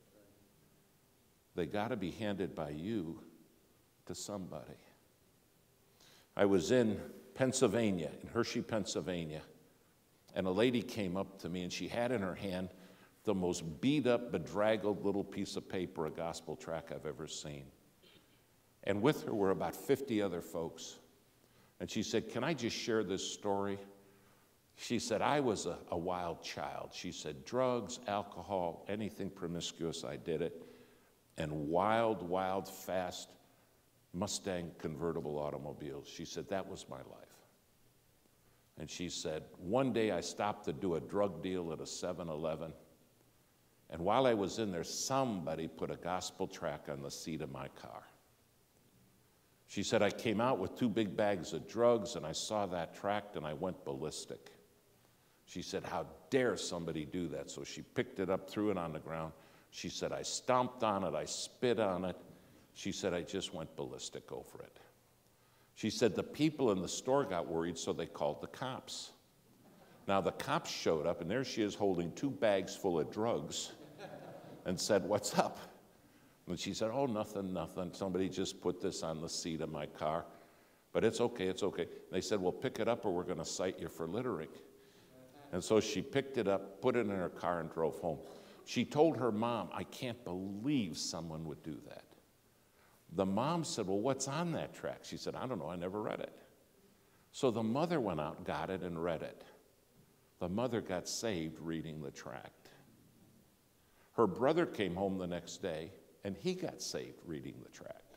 They got to be handed by you to somebody. I was in Pennsylvania, in Hershey, Pennsylvania, And a lady came up to me, and she had in her hand the most beat up, bedraggled little piece of paper, a gospel tract I've ever seen. And with her were about fifty other folks. And she said, "Can I just share this story?" She said, "I was a, a wild child." She said, "Drugs, alcohol, anything promiscuous, I did it. And wild, wild, fast Mustang convertible automobiles." She said, "That was my life." And she said, "One day I stopped to do a drug deal at a seven eleven. And while I was in there, somebody put a gospel tract on the seat of my car." She said, "I came out with two big bags of drugs, and I saw that tract, and I went ballistic." She said, "How dare somebody do that?" So she picked it up, threw it on the ground. She said, "I stomped on it, I spit on it." She said, "I just went ballistic over it." She said, "The people in the store got worried, so they called the cops." Now the cops showed up, and there she is holding two bags full of drugs and said, "What's up?" And she said, "Oh, nothing, nothing. Somebody just put this on the seat of my car. But it's okay, it's okay." And they said, "Well, pick it up or we're going to cite you for littering." And so she picked it up, put it in her car, and drove home. She told her mom, "I can't believe someone would do that." The mom said, "Well, what's on that tract?" She said, "I don't know, I never read it." So the mother went out, got it, and read it. The mother got saved reading the tract. Her brother came home the next day, and he got saved reading the tract.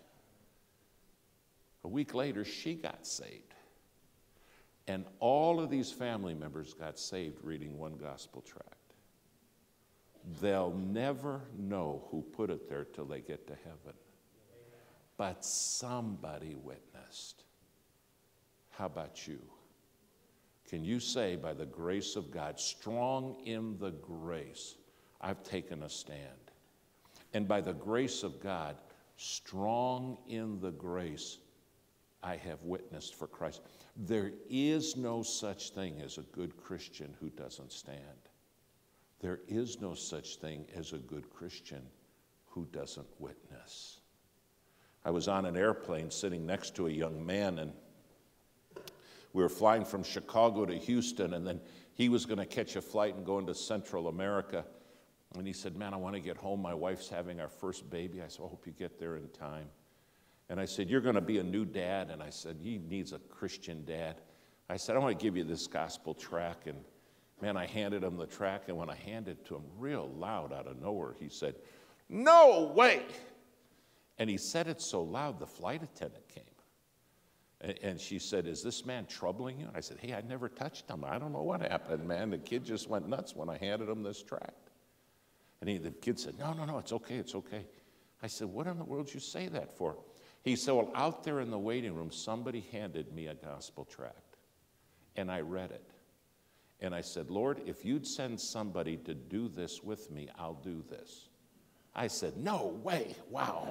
A week later, she got saved. And all of these family members got saved reading one gospel tract. They'll never know who put it there till they get to heaven. But somebody witnessed. How about you? Can you say, by the grace of God, strong in the grace, I've taken a stand? And by the grace of God, strong in the grace, I have witnessed for Christ. There is no such thing as a good Christian who doesn't stand. There is no such thing as a good Christian who doesn't witness. I was on an airplane sitting next to a young man, and we were flying from Chicago to Houston, and then he was going to catch a flight and go into Central America. And he said, "Man, I want to get home. My wife's having our first baby." I said, "I hope you get there in time." And I said, "You're going to be a new dad." And I said, "He needs a Christian dad." I said, "I want to give you this gospel tract." And man, I handed him the tract. And when I handed it to him real loud out of nowhere, he said, "No way." And he said it so loud, the flight attendant came. And, and she said, "Is this man troubling you?" And I said, "Hey, I never touched him. I don't know what happened, man. The kid just went nuts when I handed him this tract." And he, the kid said, "No, no, no, it's okay, it's okay." I said, "What in the world did you say that for?" He said, "Well, out there in the waiting room, somebody handed me a gospel tract, and I read it. And I said, 'Lord, if you'd send somebody to do this with me, I'll do this.'" I said, "No way, wow."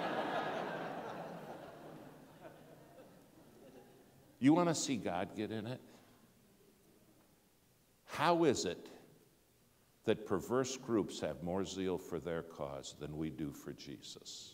You want to see God get in it? How is it that perverse groups have more zeal for their cause than we do for Jesus?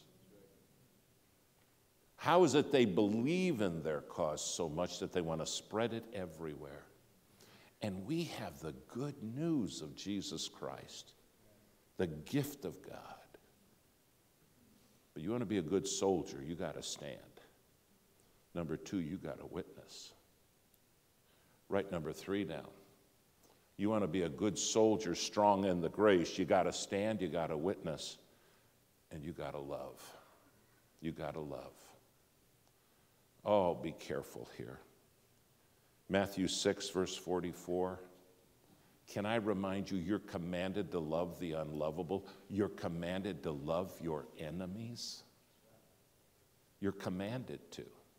How is it they believe in their cause so much that they want to spread it everywhere? And we have the good news of Jesus Christ, the gift of God. But you want to be a good soldier, you got to stand. Number two, you got to witness. Write number three down. You want to be a good soldier, strong in the grace, you got to stand, you got to witness, and you got to love. You got to love. Oh, be careful here. Matthew six, verse forty-four. Can I remind you, you're commanded to love the unlovable. You're commanded to love your enemies. You're commanded to.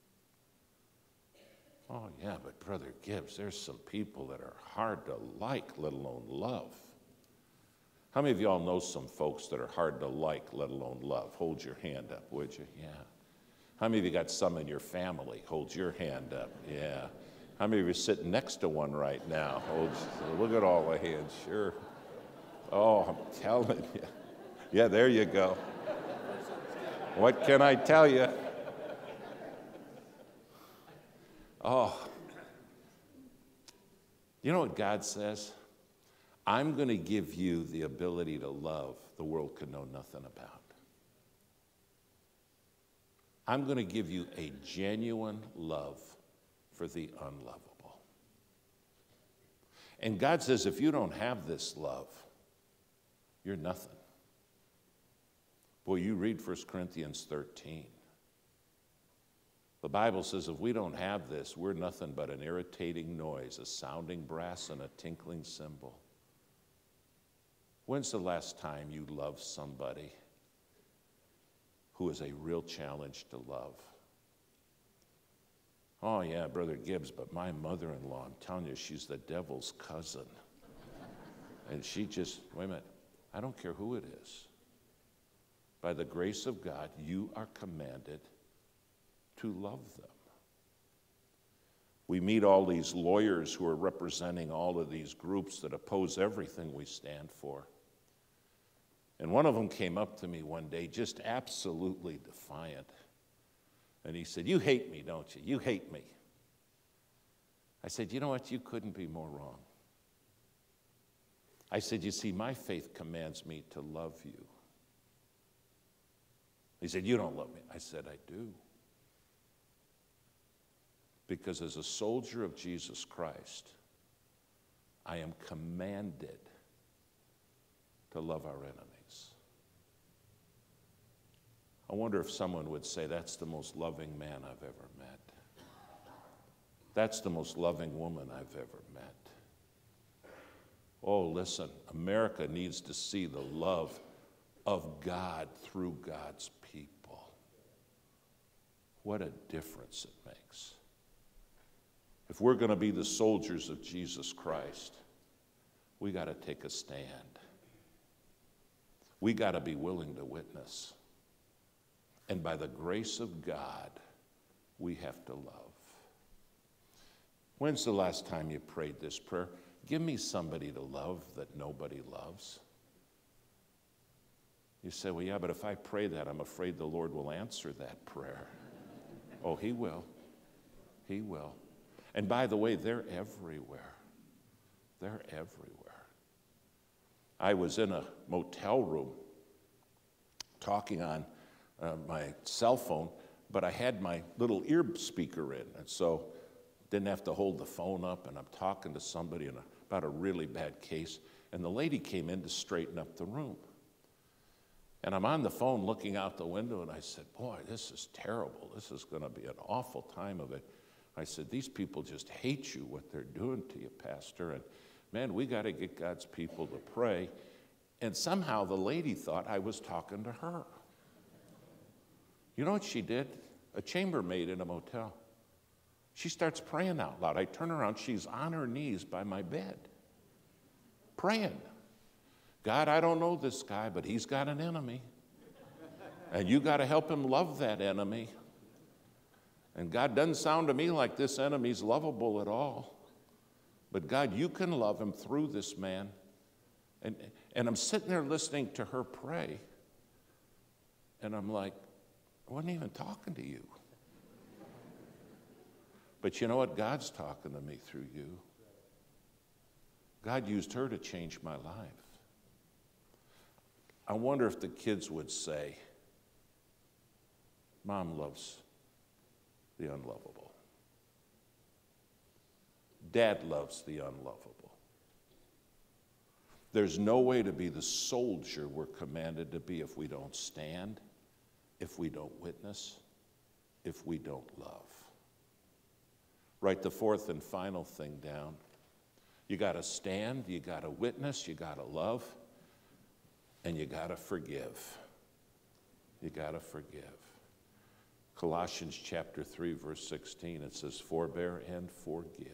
Oh, yeah, but Brother Gibbs, there's some people that are hard to like, let alone love. How many of y'all know some folks that are hard to like, let alone love? Hold your hand up, would you? Yeah. How many of you got some in your family? Hold your hand up. Yeah. How many of you are sitting next to one right now? Hold, look at all the hands. Sure. Oh, I'm telling you. Yeah, there you go. What can I tell you? Oh. You know what God says? I'm going to give you the ability to love the world can know nothing about. I'm going to give you a genuine love for the unlovable. And God says, if you don't have this love, you're nothing. Boy, you read First Corinthians thirteen. The Bible says if we don't have this, we're nothing but an irritating noise, a sounding brass and a tinkling cymbal. When's the last time you loved somebody who is a real challenge to love? Oh yeah, Brother Gibbs, but my mother-in-law, I'm telling you, she's the devil's cousin. And she just, wait a minute, I don't care who it is. By the grace of God, you are commanded to love them. We meet all these lawyers who are representing all of these groups that oppose everything we stand for. And one of them came up to me one day, just absolutely defiant. And he said, "You hate me, don't you? You hate me." I said, "You know what? You couldn't be more wrong." I said, "You see, my faith commands me to love you." He said, "You don't love me." I said, "I do." Because as a soldier of Jesus Christ, I am commanded to love our enemies. I wonder if someone would say, that's the most loving man I've ever met. That's the most loving woman I've ever met. Oh, listen, America needs to see the love of God through God's people. What a difference it makes. If we're going to be the soldiers of Jesus Christ, we got to take a stand. We got to be willing to witness. And by the grace of God, we have to love. When's the last time you prayed this prayer? Give me somebody to love that nobody loves. You say, well, yeah, but if I pray that, I'm afraid the Lord will answer that prayer. Oh, he will. He will. And by the way, they're everywhere. They're everywhere. I was in a motel room talking on uh, my cell phone, but I had my little ear speaker in, and so didn't have to hold the phone up, and I'm talking to somebody in a, about a really bad case, and the lady came in to straighten up the room. And I'm on the phone looking out the window, and I said, boy, this is terrible. This is going to be an awful time of it. I said, these people just hate you, what they're doing to you, Pastor. And man, we got to get God's people to pray. And somehow the lady thought I was talking to her. You know what she did? A chambermaid in a motel. She starts praying out loud. I turn around, she's on her knees by my bed, praying. God, I don't know this guy, but he's got an enemy. And you got to help him love that enemy. And God, doesn't sound to me like this enemy's lovable at all. But God, you can love him through this man. And, and I'm sitting there listening to her pray. And I'm like, I wasn't even talking to you. But you know what? God's talking to me through you. God used her to change my life. I wonder if the kids would say, Mom loves the unlovable. Dad loves the unlovable. There's no way to be the soldier we're commanded to be if we don't stand, if we don't witness, if we don't love. Write the fourth and final thing down. You got to stand, you got to witness, you got to love, and you got to forgive. You got to forgive. Colossians chapter three, verse sixteen, it says, forbear and forgive.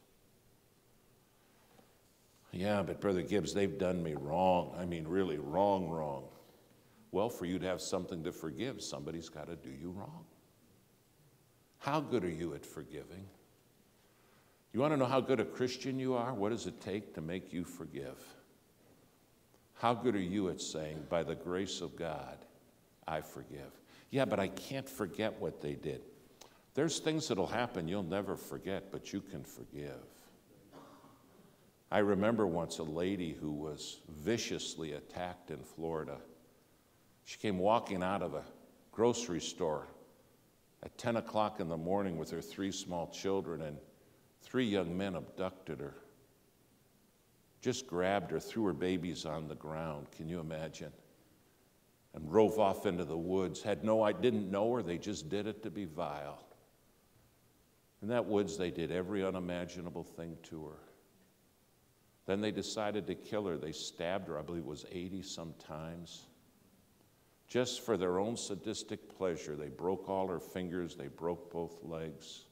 Yeah, but Brother Gibbs, they've done me wrong. I mean, really wrong, wrong. Well, for you to have something to forgive, somebody's got to do you wrong. How good are you at forgiving? You want to know how good a Christian you are? What does it take to make you forgive? How good are you at saying, by the grace of God, I forgive? Yeah, but I can't forget what they did. There's things that'll happen you'll never forget, but you can forgive. I remember once a lady who was viciously attacked in Florida. She came walking out of a grocery store at ten o'clock in the morning with her three small children, and three young men abducted her, just grabbed her, threw her babies on the ground. Can you imagine? And drove off into the woods. Had no, I didn't know her. They just did it to be vile. In that woods, they did every unimaginable thing to her. Then they decided to kill her. They stabbed her, I believe it was eighty some times. Just for their own sadistic pleasure, they broke all her fingers. They broke both legs.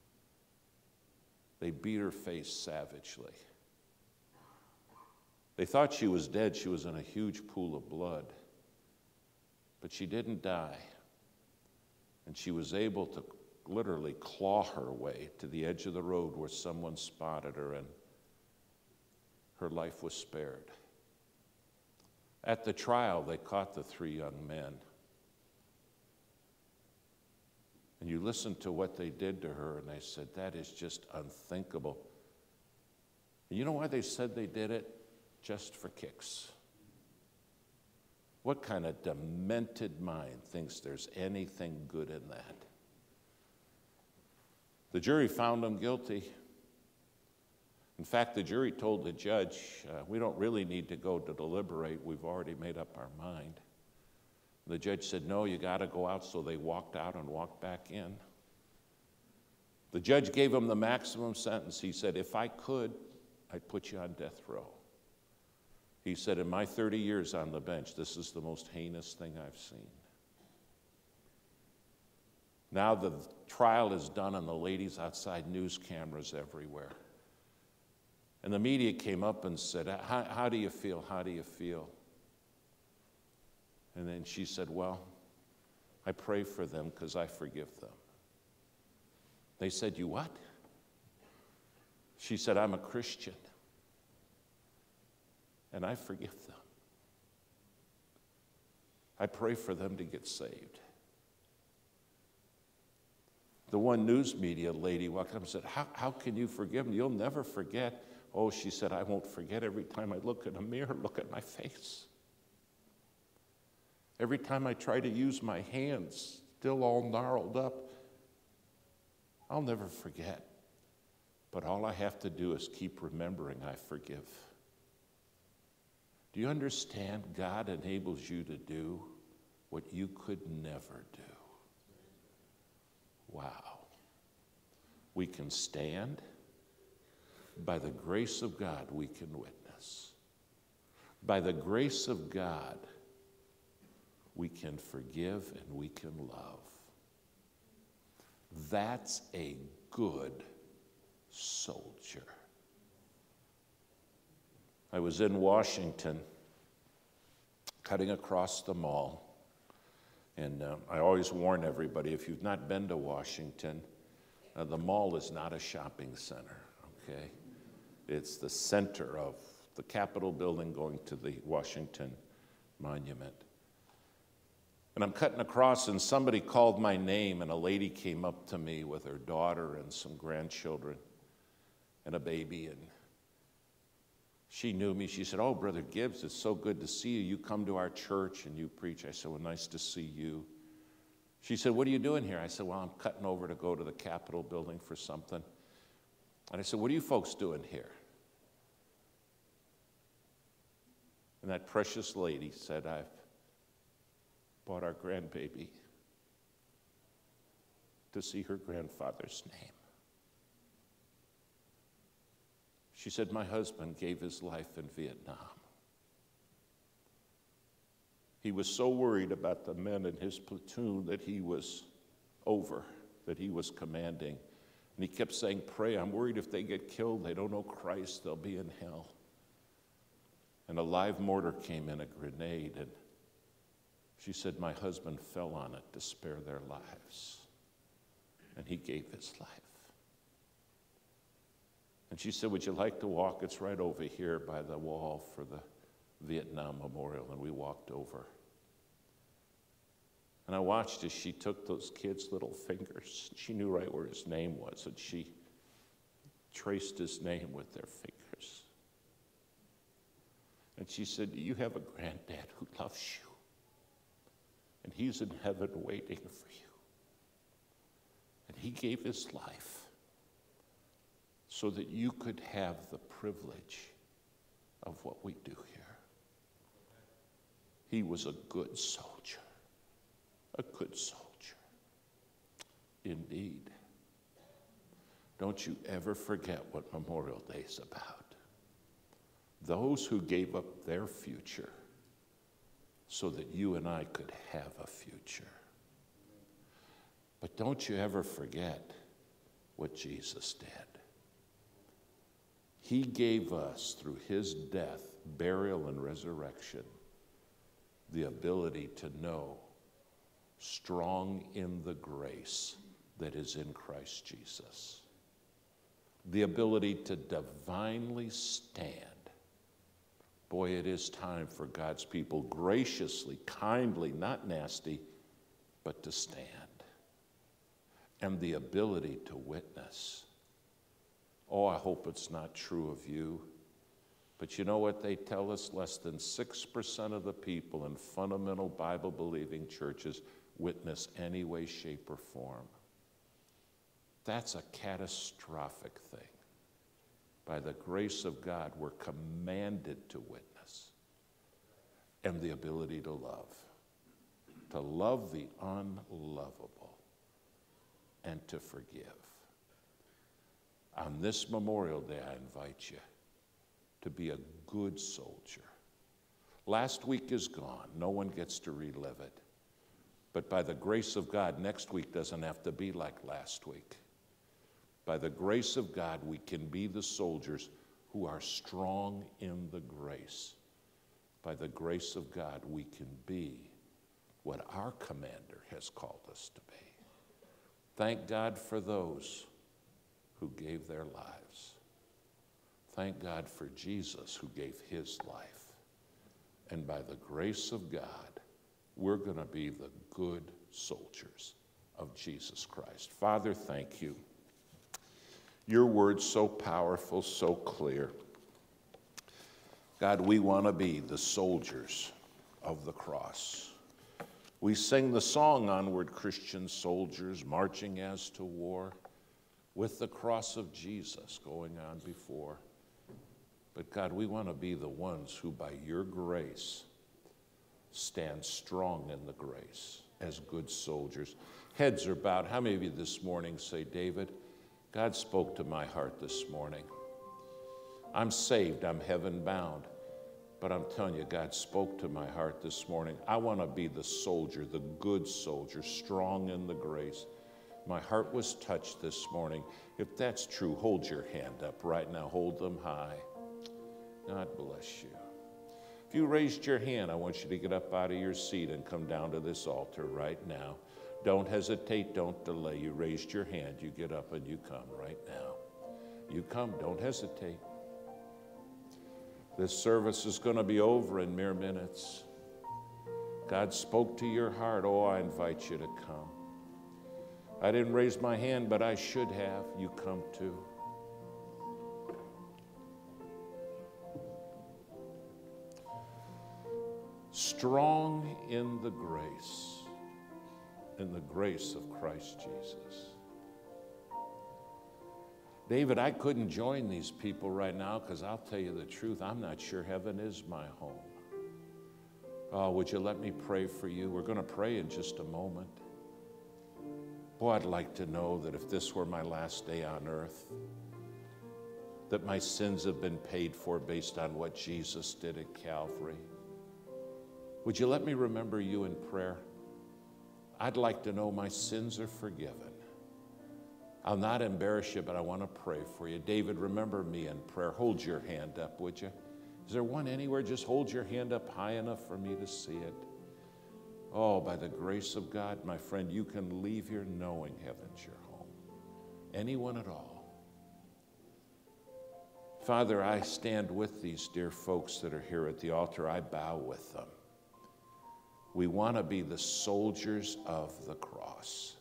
They beat her face savagely. They thought she was dead. She was in a huge pool of blood. But she didn't die. And she was able to literally claw her way to the edge of the road where someone spotted her, and her life was spared. At the trial, they caught the three young men. And you listen to what they did to her, and they said, that is just unthinkable. And you know why they said they did it? Just for kicks. What kind of demented mind thinks there's anything good in that? The jury found him guilty. In fact, the jury told the judge, uh, we don't really need to go to deliberate. We've already made up our mind. The judge said, no, you got to go out. So they walked out and walked back in. The judge gave him the maximum sentence. He said, if I could, I'd put you on death row. He said, in my thirty years on the bench, this is the most heinous thing I've seen. Now the trial is done, and the ladies outside, news cameras everywhere. And the media came up and said, how, how do you feel? How do you feel? And then she said, well, I pray for them because I forgive them. They said, you what? She said, I'm a Christian, and I forgive them. I pray for them to get saved. The one news media lady walked up and said, how, how can you forgive them? You'll never forget. Oh, she said, I won't forget. Every time I look in a mirror, look at my face. Every time I try to use my hands, still all gnarled up, I'll never forget. But all I have to do is keep remembering I forgive. Do you understand? God enables you to do what you could never do. Wow. We can stand. By the grace of God, we can witness. By the grace of God, we can forgive and we can love. That's a good soldier. I was in Washington, cutting across the mall, and uh, I always warn everybody, if you've not been to Washington, uh, the mall is not a shopping center, okay? It's the center of the Capitol building going to the Washington Monument. And I'm cutting across, and somebody called my name, and a lady came up to me with her daughter and some grandchildren and a baby, and she knew me. She said, oh, Brother Gibbs, it's so good to see you. You come to our church and you preach. I said, well, nice to see you. She said, what are you doing here? I said, well, I'm cutting over to go to the Capitol building for something. And I said, what are you folks doing here? And that precious lady said, I've brought our grandbaby to see her grandfather's name. She said, my husband gave his life in Vietnam. He was so worried about the men in his platoon that he was over, that he was commanding. And he kept saying, pray, I'm worried if they get killed, they don't know Christ, they'll be in hell. And a live mortar came in, a grenade, and she said, my husband fell on it to spare their lives. And he gave his life. And she said, would you like to walk? It's right over here by the wall for the Vietnam Memorial. And we walked over. And I watched as she took those kids' little fingers. She knew right where his name was, and she traced his name with their fingers. And she said, you have a granddad who loves you. And he's in heaven waiting for you. And he gave his life so that you could have the privilege of what we do here. He was a good soldier, a good soldier. Indeed. Don't you ever forget what Memorial Day is about. Those who gave up their future so that you and I could have a future. But don't you ever forget what Jesus did. He gave us, through his death, burial, and resurrection, the ability to know, strong in the grace that is in Christ Jesus. The ability to divinely stand. Boy, it is time for God's people graciously, kindly, not nasty, but to stand. And the ability to witness. Oh, I hope it's not true of you. But you know what they tell us? Less than six percent of the people in fundamental Bible-believing churches witness any way, shape, or form. That's a catastrophic thing. By the grace of God, we're commanded to witness. And the ability to love. To love the unlovable. And to forgive. On this Memorial Day, I invite you to be a good soldier. Last week is gone. No one gets to relive it. But by the grace of God, next week doesn't have to be like last week. By the grace of God, we can be the soldiers who are strong in the grace. By the grace of God, we can be what our commander has called us to be. Thank God for those who gave their lives. Thank God for Jesus who gave his life. And by the grace of God, we're going to be the good soldiers of Jesus Christ. Father, thank you. Your word's so powerful, so clear. God, we want to be the soldiers of the cross. We sing the song, Onward Christian Soldiers, marching as to war, with the cross of Jesus going on before. But God, we want to be the ones who by your grace stand strong in the grace as good soldiers. Heads are bowed. How many of you this morning say, David, God spoke to my heart this morning. I'm saved, I'm heaven bound. But I'm telling you, God spoke to my heart this morning. I want to be the soldier, the good soldier, strong in the grace. My heart was touched this morning. If that's true, hold your hand up right now. Hold them high. God bless you. If you raised your hand, I want you to get up out of your seat and come down to this altar right now. Don't hesitate. Don't delay. You raised your hand. You get up and you come right now. You come. Don't hesitate. This service is going to be over in mere minutes. God spoke to your heart. Oh, I invite you to come. I didn't raise my hand, but I should have. You come too. Strong in the grace, in the grace of Christ Jesus. David, I couldn't join these people right now because I'll tell you the truth, I'm not sure heaven is my home. Oh, would you let me pray for you? We're going to pray in just a moment. Boy, I'd like to know that if this were my last day on earth, that my sins have been paid for based on what Jesus did at Calvary. Would you let me remember you in prayer? I'd like to know my sins are forgiven. I'll not embarrass you, but I want to pray for you. David, remember me in prayer. Hold your hand up, would you? Is there one anywhere? Just hold your hand up high enough for me to see it. Oh, by the grace of God, my friend, you can leave here knowing heaven's your home. Anyone at all. Father, I stand with these dear folks that are here at the altar. I bow with them. We want to be the soldiers of the cross.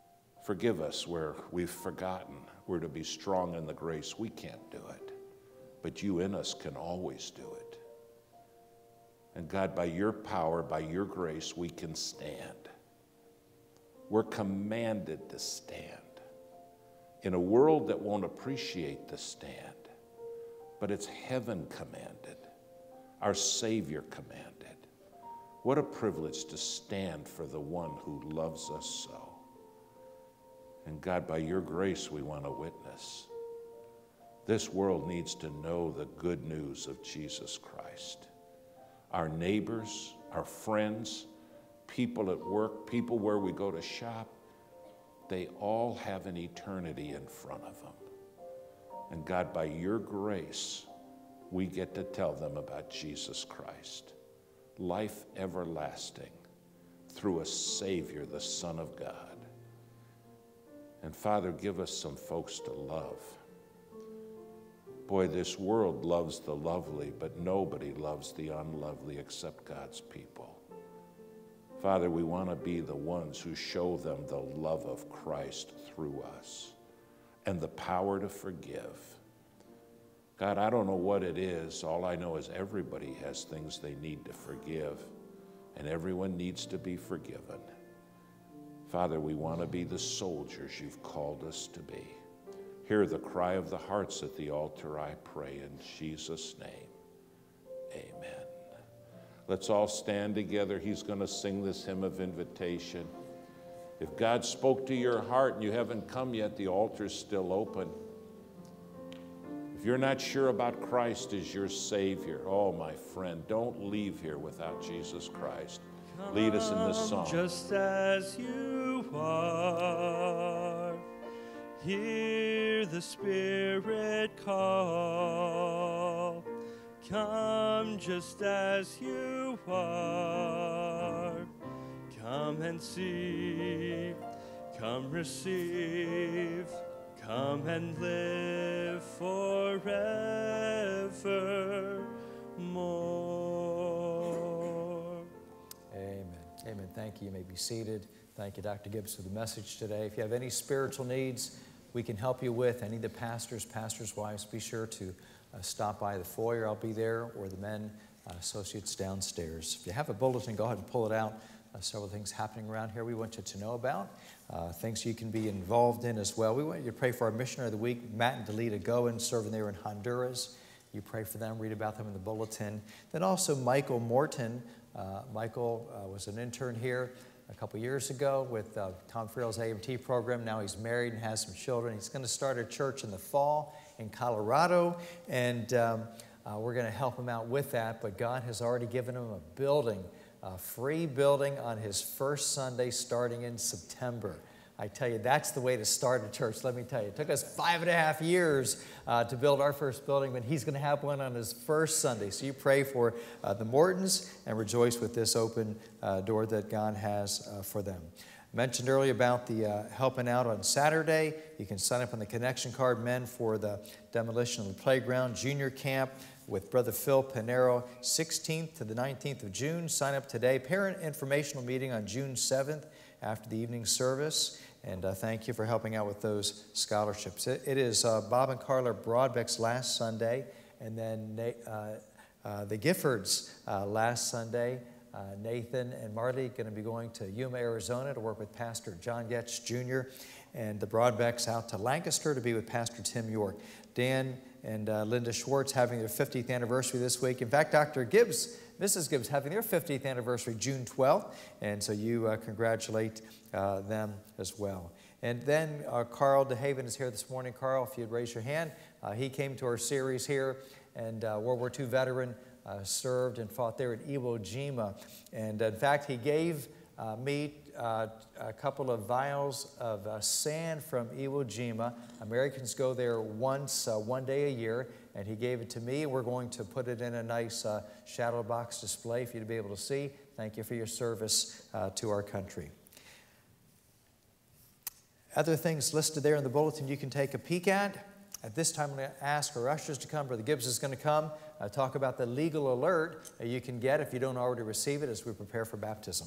Forgive us where we've forgotten we're to be strong in the grace. We can't do it. but you in us can always do it. And God, by your power, by your grace, we can stand. We're commanded to stand in a world that won't appreciate the stand, but it's heaven commanded, our Savior commanded. What a privilege to stand for the one who loves us so. And God, by your grace, we want to witness. This world needs to know the good news of Jesus Christ. Our neighbors, our friends, people at work, people where we go to shop, they all have an eternity in front of them. And God, by your grace, we get to tell them about Jesus Christ, life everlasting through a Savior, the Son of God. And Father, give us some folks to love. Boy, this world loves the lovely, but nobody loves the unlovely except God's people. Father, we want to be the ones who show them the love of Christ through us and the power to forgive. God, I don't know what it is. All I know is everybody has things they need to forgive, and everyone needs to be forgiven. Father, we want to be the soldiers you've called us to be. Hear the cry of the hearts at the altar, I pray in Jesus' name. Amen. Let's all stand together. He's going to sing this hymn of invitation. If God spoke to your heart and you haven't come yet, the altar's still open. If you're not sure about Christ as your Savior, oh, my friend, don't leave here without Jesus Christ. Lead us in this song. Just as you are, hear the Spirit call. Come just as you are. Come and see. Come receive. Come and live forevermore. Amen. Amen. Thank you. You may be seated. Thank you, Doctor Gibbs, for the message today. If you have any spiritual needs we can help you with, any of the pastors, pastors' wives, be sure to uh, stop by the foyer. I'll be there, or the men uh, associates downstairs. If you have a bulletin, go ahead and pull it out. Uh, several things happening around here we want you to know about, uh, things you can be involved in as well. We want you to pray for our missionary of the week, Matt and Delita Goen, serving there in Honduras. You pray for them, read about them in the bulletin. Then also Michael Morton. Uh, Michael uh, was an intern here a couple years ago with uh, Tom Farrell's A M T program. Now he's married and has some children. He's going to start a church in the fall in Colorado, and um, uh, we're going to help him out with that. But God has already given him a building, a free building on his first Sunday starting in September. I tell you, that's the way to start a church. Let me tell you, it took us five and a half years uh, to build our first building, but he's going to have one on his first Sunday. So you pray for uh, the Mortons and rejoice with this open uh, door that God has uh, for them. I mentioned earlier about the uh, helping out on Saturday. You can sign up on the connection card, men, for the demolition of the playground, junior camp with Brother Phil Pinero, sixteenth to the nineteenth of June. Sign up today. Parent informational meeting on June seventh after the evening service. And uh, thank you for helping out with those scholarships. It, it is uh, Bob and Carla Broadbeck's last Sunday, and then uh, uh, the Giffords uh, last Sunday. Uh, Nathan and Marty going to be going to Yuma, Arizona to work with Pastor John Getz Junior And the Broadbecks out to Lancaster to be with Pastor Tim York. Dan and uh, Linda Schwartz having their fiftieth anniversary this week. In fact, Doctor Gibbs, Missus Gibbs having their fiftieth anniversary June twelfth, and so you uh, congratulate uh, them as well. And then uh, Carl DeHaven is here this morning. Carl, if you'd raise your hand. Uh, he came to our series here, and uh, World War Two veteran, uh, served and fought there at Iwo Jima. And in fact, he gave uh, me uh, a couple of vials of uh, sand from Iwo Jima. Americans go there once, uh, one day a year, and he gave it to me. We're going to put it in a nice uh, shadow box display for you to be able to see. Thank you for your service uh, to our country. Other things listed there in the bulletin you can take a peek at. At this time, I'm going to ask our ushers to come. Brother Gibbs is going to come, uh, talk about the legal alert uh, you can get if you don't already receive it as we prepare for baptism.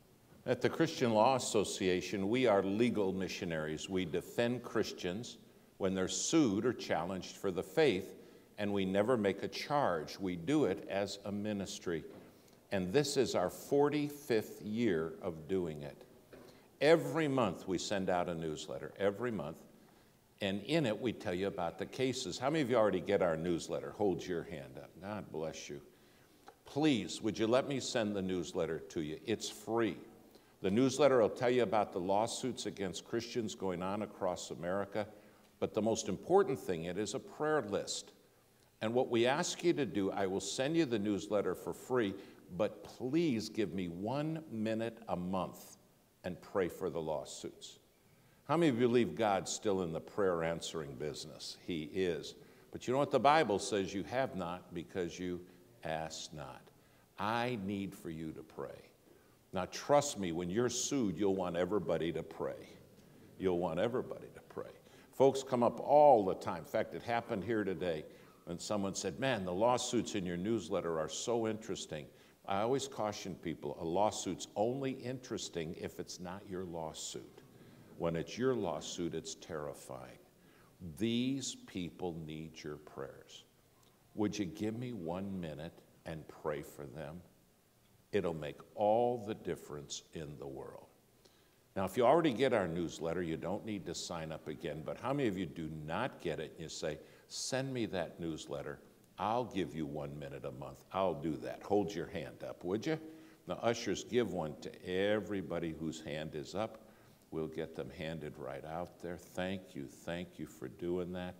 At the Christian Law Association, we are legal missionaries. We defend Christians when they're sued or challenged for the faith, and we never make a charge. We do it as a ministry. And this is our forty-fifth year of doing it. Every month we send out a newsletter, every month. And in it, we tell you about the cases. How many of you already get our newsletter? Hold your hand up. God bless you. Please, would you let me send the newsletter to you? It's free. The newsletter will tell you about the lawsuits against Christians going on across America. But the most important thing, it is a prayer list. And what we ask you to do, I will send you the newsletter for free, but please give me one minute a month and pray for the lawsuits. How many of you believe God's still in the prayer answering business? He is. But you know what the Bible says? You have not because you ask not. I need for you to pray. Now trust me, when you're sued, you'll want everybody to pray. You'll want everybody to pray. Folks come up all the time. In fact, it happened here today when someone said, man, the lawsuits in your newsletter are so interesting. I always caution people, a lawsuit's only interesting if it's not your lawsuit. When it's your lawsuit, it's terrifying. These people need your prayers. Would you give me one minute and pray for them? It'll make all the difference in the world. Now, if you already get our newsletter, you don't need to sign up again. But how many of you do not get it and you say, send me that newsletter. I'll give you one minute a month. I'll do that. Hold your hand up, would you? Now, ushers, give one to everybody whose hand is up. We'll get them handed right out there. Thank you, thank you for doing that.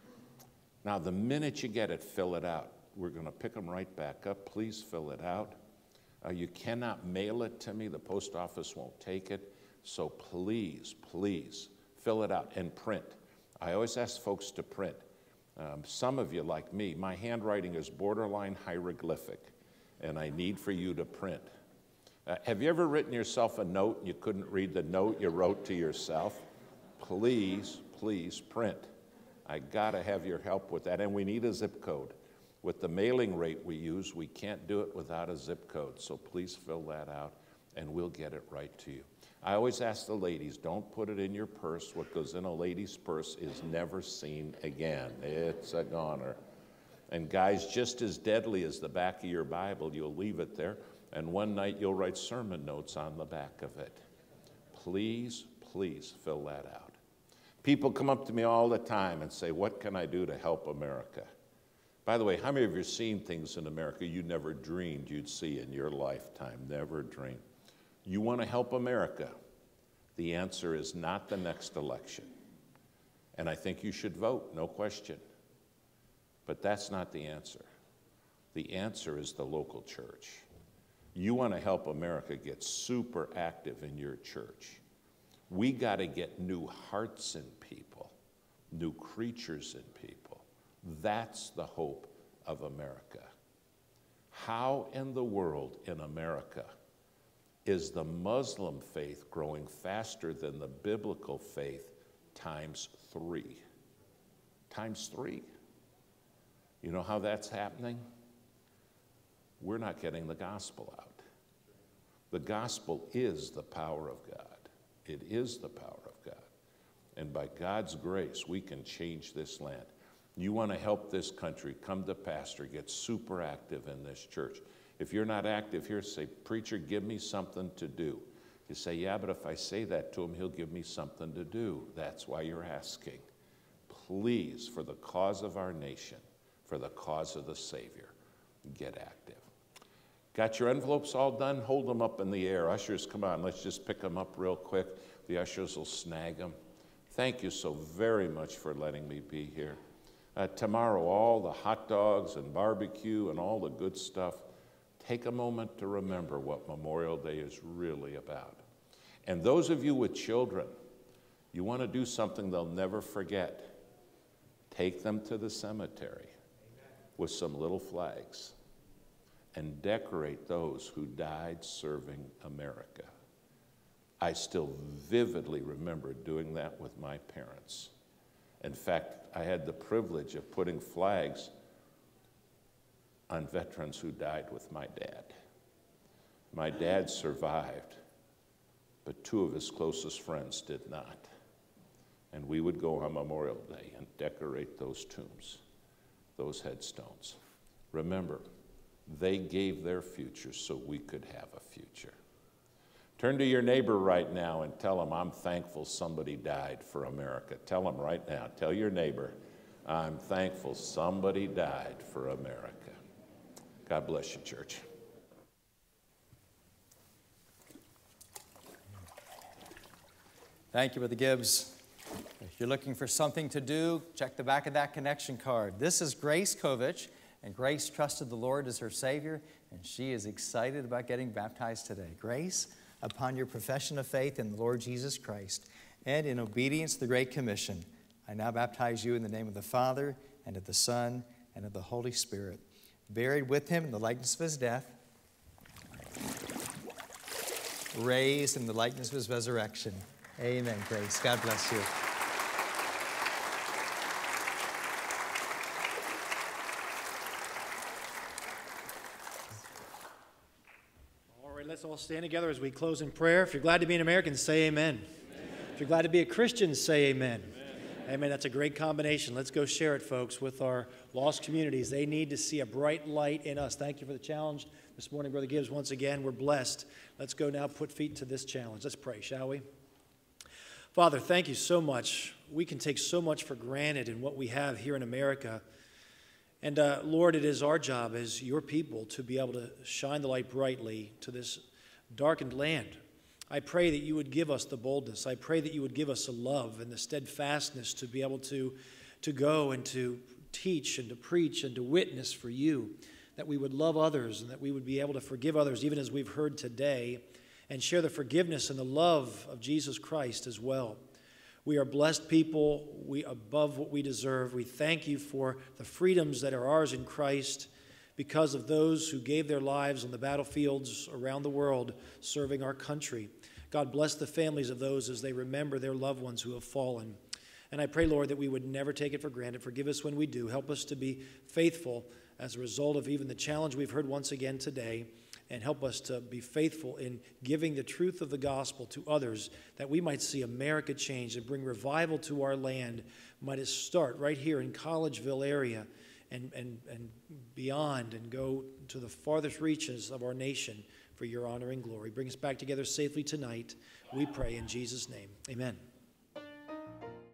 Now, the minute you get it, fill it out. We're going to pick them right back up. Please fill it out. Uh, you cannot mail it to me. The post office won't take it. So please, please, fill it out and print. I always ask folks to print. Um, some of you, like me, my handwriting is borderline hieroglyphic, and I need for you to print. Uh, have you ever written yourself a note and you couldn't read the note you wrote to yourself? Please, please print. I gotta have your help with that, and we need a zip code. With the mailing rate we use, we can't do it without a zip code, so please fill that out and we'll get it right to you. I always ask the ladies, don't put it in your purse. What goes in a lady's purse is never seen again. It's a goner. And guys, just as deadly as the back of your Bible, you'll leave it there, and one night you'll write sermon notes on the back of it. Please, please fill that out. People come up to me all the time and say, what can I do to help America? By the way, how many of you have seen things in America you never dreamed you'd see in your lifetime? Never dreamed. You want to help America? The answer is not the next election. And I think you should vote, no question. But that's not the answer. The answer is the local church. You want to help America get super active in your church. We got to get new hearts in people, new creatures in people. That's the hope of America. How in the world in America is the Muslim faith growing faster than the biblical faith times three? Times three. You know how that's happening? We're not getting the gospel out. The gospel is the power of God. It is the power of God. And by God's grace, we can change this land. You want to help this country, come to pastor, get super active in this church. If you're not active here, say, preacher, give me something to do. You say, yeah, but if I say that to him, he'll give me something to do. That's why you're asking. Please, for the cause of our nation, for the cause of the Savior, get active. Got your envelopes all done? Hold them up in the air. Ushers, come on, let's just pick them up real quick. The ushers will snag them. Thank you so very much for letting me be here. Uh, tomorrow, all the hot dogs and barbecue and all the good stuff. Take a moment to remember what Memorial Day is really about. And those of you with children, you want to do something they'll never forget. Take them to the cemetery with some little flags and decorate those who died serving America. I still vividly remember doing that with my parents. In fact, I had the privilege of putting flags on veterans who died with my dad. My dad survived, but two of his closest friends did not. and we would go on Memorial Day and decorate those tombs, those headstones. Remember, they gave their future so we could have a future. Turn to your neighbor right now and tell them, I'm thankful somebody died for America. Tell them right now. Tell your neighbor, I'm thankful somebody died for America. God bless you, church. Thank you, Brother Gibbs. If you're looking for something to do, check the back of that connection card. This is Grace Kovich, and Grace trusted the Lord as her Savior, and she is excited about getting baptized today. Grace, upon your profession of faith in the Lord Jesus Christ and in obedience to the Great Commission, I now baptize you in the name of the Father, and of the Son, and of the Holy Spirit, buried with him in the likeness of his death, raised in the likeness of his resurrection. Amen, Grace. God bless you. All right, let's all stand together as we close in prayer. If you're glad to be an American, say amen. Amen. If you're glad to be a Christian, say amen. Amen. Amen. That's a great combination. Let's go share it, folks, with our lost communities. They need to see a bright light in us. Thank you for the challenge this morning, Brother Gibbs. Once again, we're blessed. Let's go now put feet to this challenge. Let's pray, shall we? Father, thank you so much. We can take so much for granted in what we have here in America. And uh, Lord, it is our job as your people to be able to shine the light brightly to this darkened land. I pray that you would give us the boldness. I pray that you would give us the love and the steadfastness to be able to, to go and to teach and to preach and to witness for you, that we would love others and that we would be able to forgive others, even as we've heard today, and share the forgiveness and the love of Jesus Christ as well. We are blessed people, we above what we deserve. We thank you for the freedoms that are ours in Christ because of those who gave their lives on the battlefields around the world serving our country. God bless the families of those as they remember their loved ones who have fallen. And I pray, Lord, that we would never take it for granted. Forgive us when we do. Help us to be faithful as a result of even the challenge we've heard once again today. And help us to be faithful in giving the truth of the gospel to others, that we might see America change and bring revival to our land. Might it start right here in Collegeville area and, and, and beyond, and go to the farthest reaches of our nation for your honor and glory. Bring us back together safely tonight, we pray in Jesus' name. Amen.